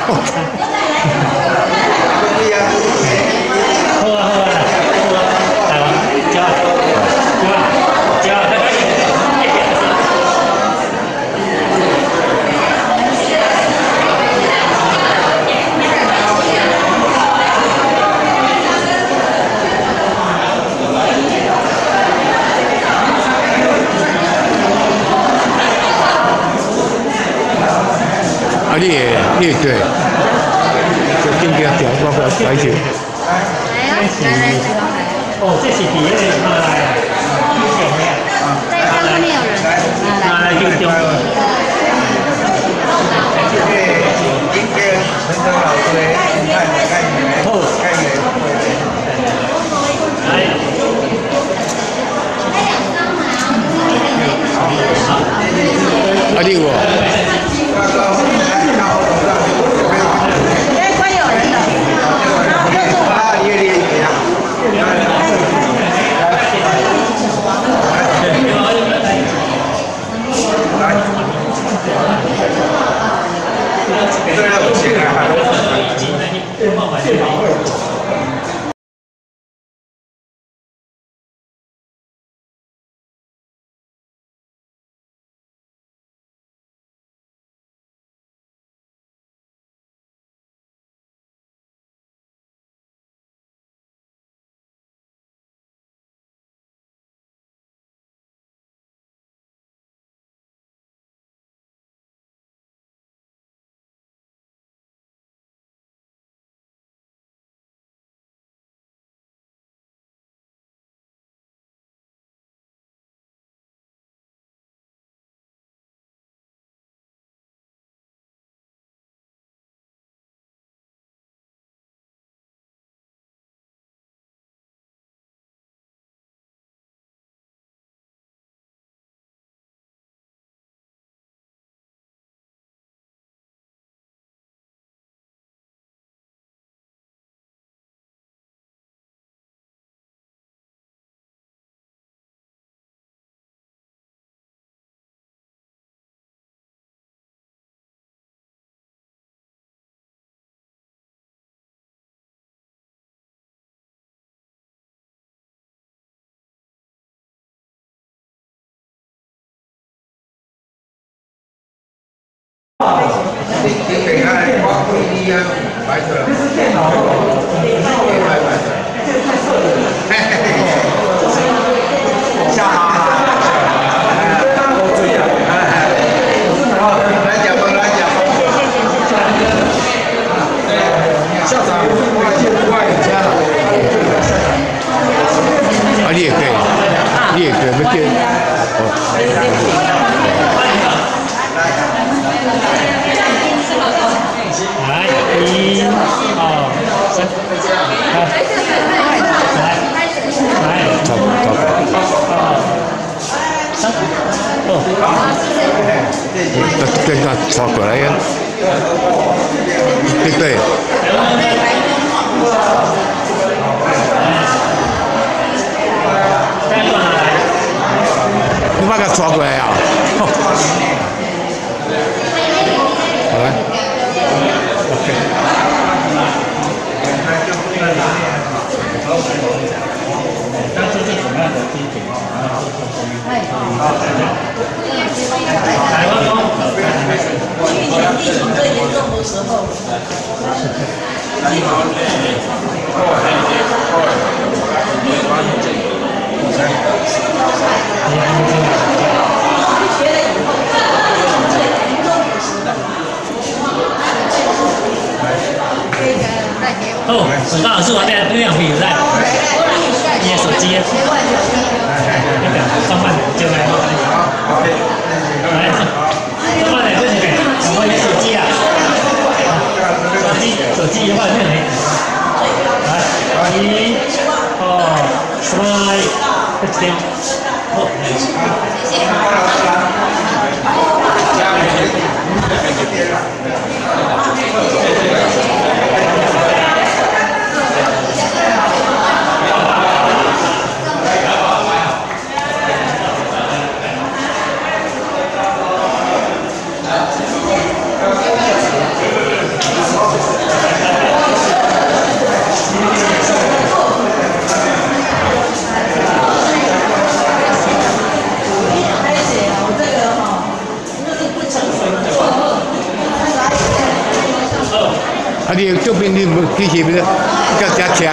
好啊好啊，好啊，来吧，加，加，加，再开始。 啊，你也你也对，就今天调包括改写。 哦，这是第一个马来， 在上面有人， 马来就中。 今天陈长老师看看你们，看你们。 来。 啊，你有。 哎，关有人的，然后右手啊， 叶丽给他。这要不行啊！你你给他光辉一样白色，白白的，嘿嘿嘿，下马，多注意啊！好，来讲吧，来讲吧。校长，外界外家了。 啊，你也可以，你也可以，不见哦。 来，一、二、三，来，来， 走走。 二、三， 哦。跟他抓过来呀。对对。你把他抓过来呀？好来。OK。 当这是什么样的低点？台湾风。 去年疫情最严重的时候。 哦，手上老师旁边那两笔有在，你的手机，那个上半就来，来，上半来这里面，我的手机啊，手机手机一换这里，来，一、二、三，这样，好，谢谢。 你无去翕咧，甲遮徛。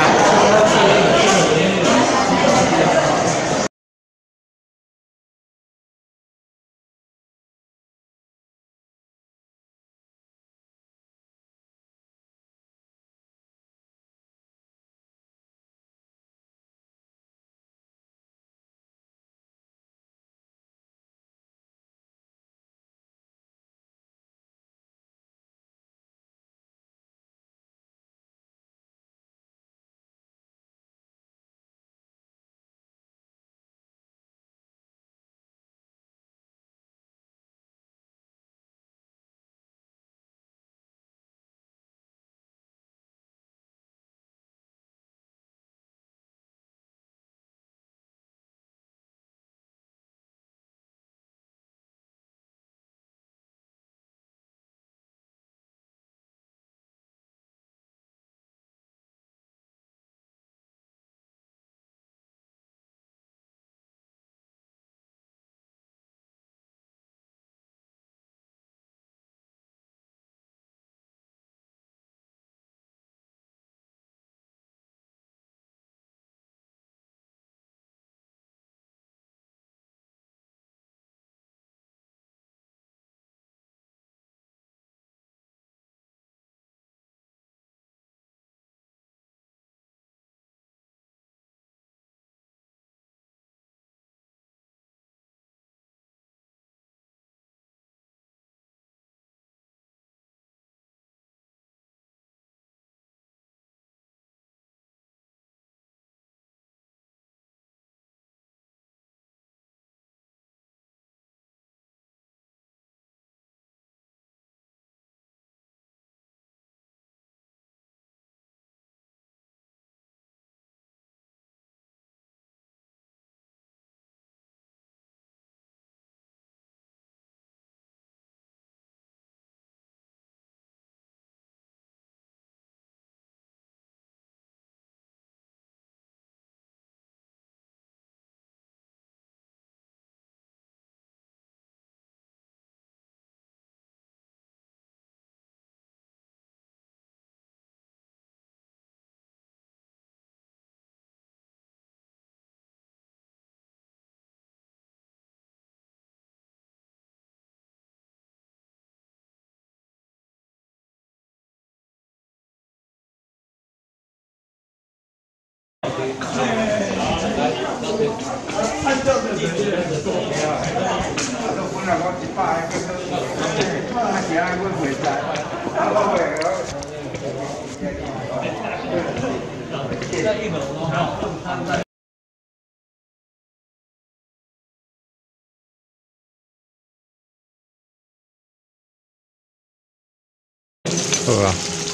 好啊。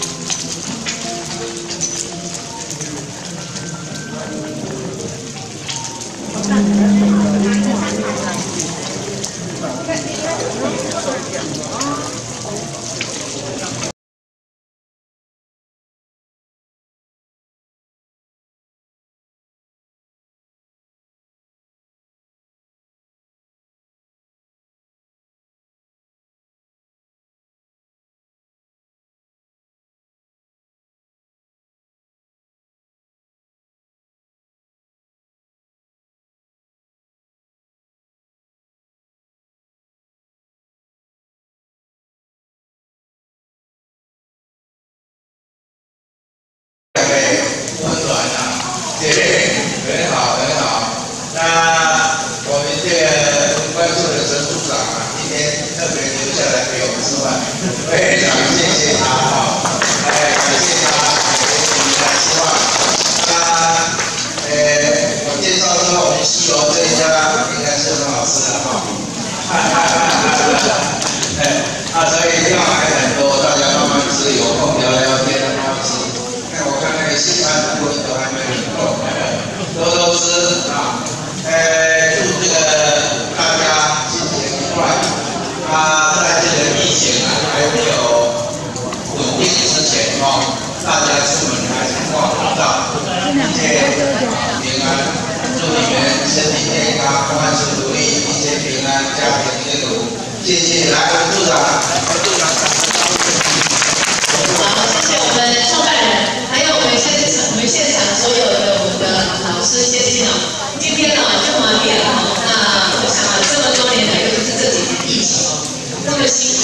温暖啊，对，很好很好。那我们这个文管处的陈处长啊，今天特别留下来陪我们吃饭，非常谢谢他啊，哎，感谢他陪我们来吃饭。那呃，我介绍之后，我们西楼这一家应该是很好吃的哈。哈哈哈哈哈。哎，啊，所以料还很多，大家慢慢吃，有空聊聊天，慢慢吃。我看那个西餐部都还没有够，多多吃啊！呃，祝这个大家心情愉快。啊，在这个疫情啊还没有稳定之前哦，大家出门还是挂口罩，一切平安。祝你们身体健康，万事如意，一切平安，家庭幸福。谢谢，来，副处长，副处长， 好，谢谢我们创办人。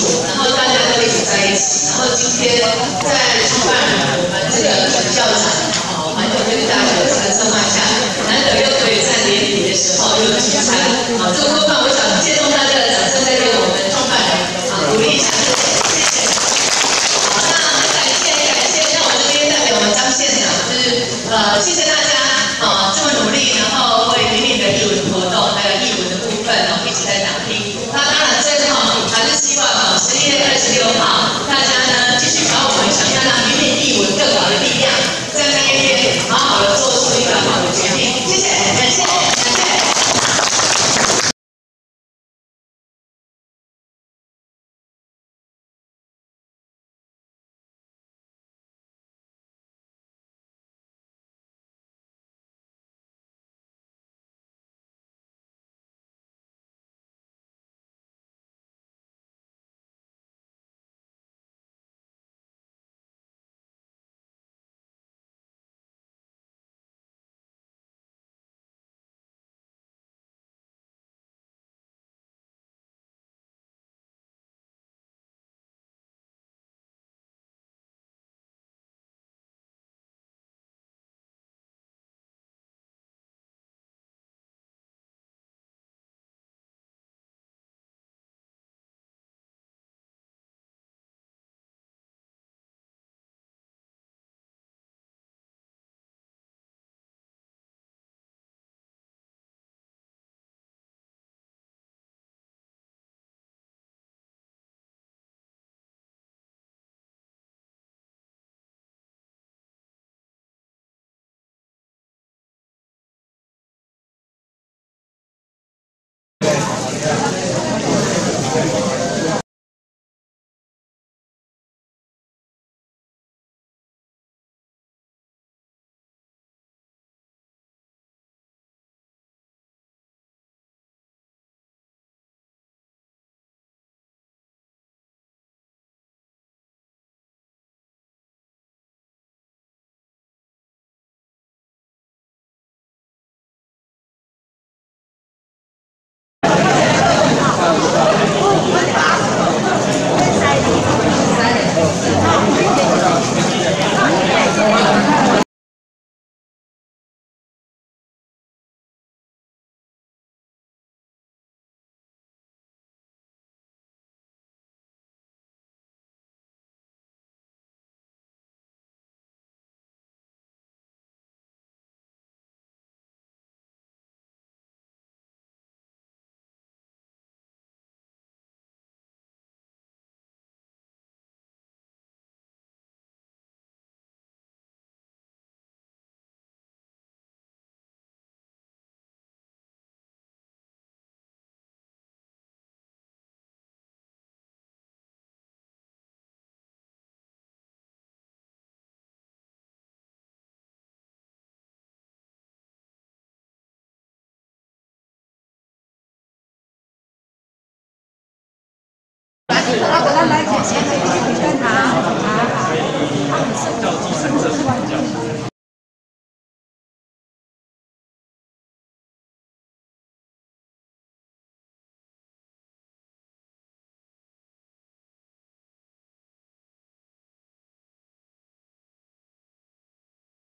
然后大家都一起在一起，然后今天在创办我们这个本校长哦，环球科技大学的这个策划下，难得又可以在年底的时候又聚餐，啊，这个部分我想借重大家的掌声，再给我们创办人啊鼓励一下，谢谢。好，那感谢感谢，那我这边代表我们张县长，就是呃，谢谢大家啊这么努力，然后为云林的艺文活动还有艺文的部分，然后一直在打拼。那当然最后还是希望啊十一月二十六号大家呢继续把我们想要让云林艺文更好的力量，在那一天好好的做出一个好的决定。谢谢，感谢，感谢。 啊，我来来。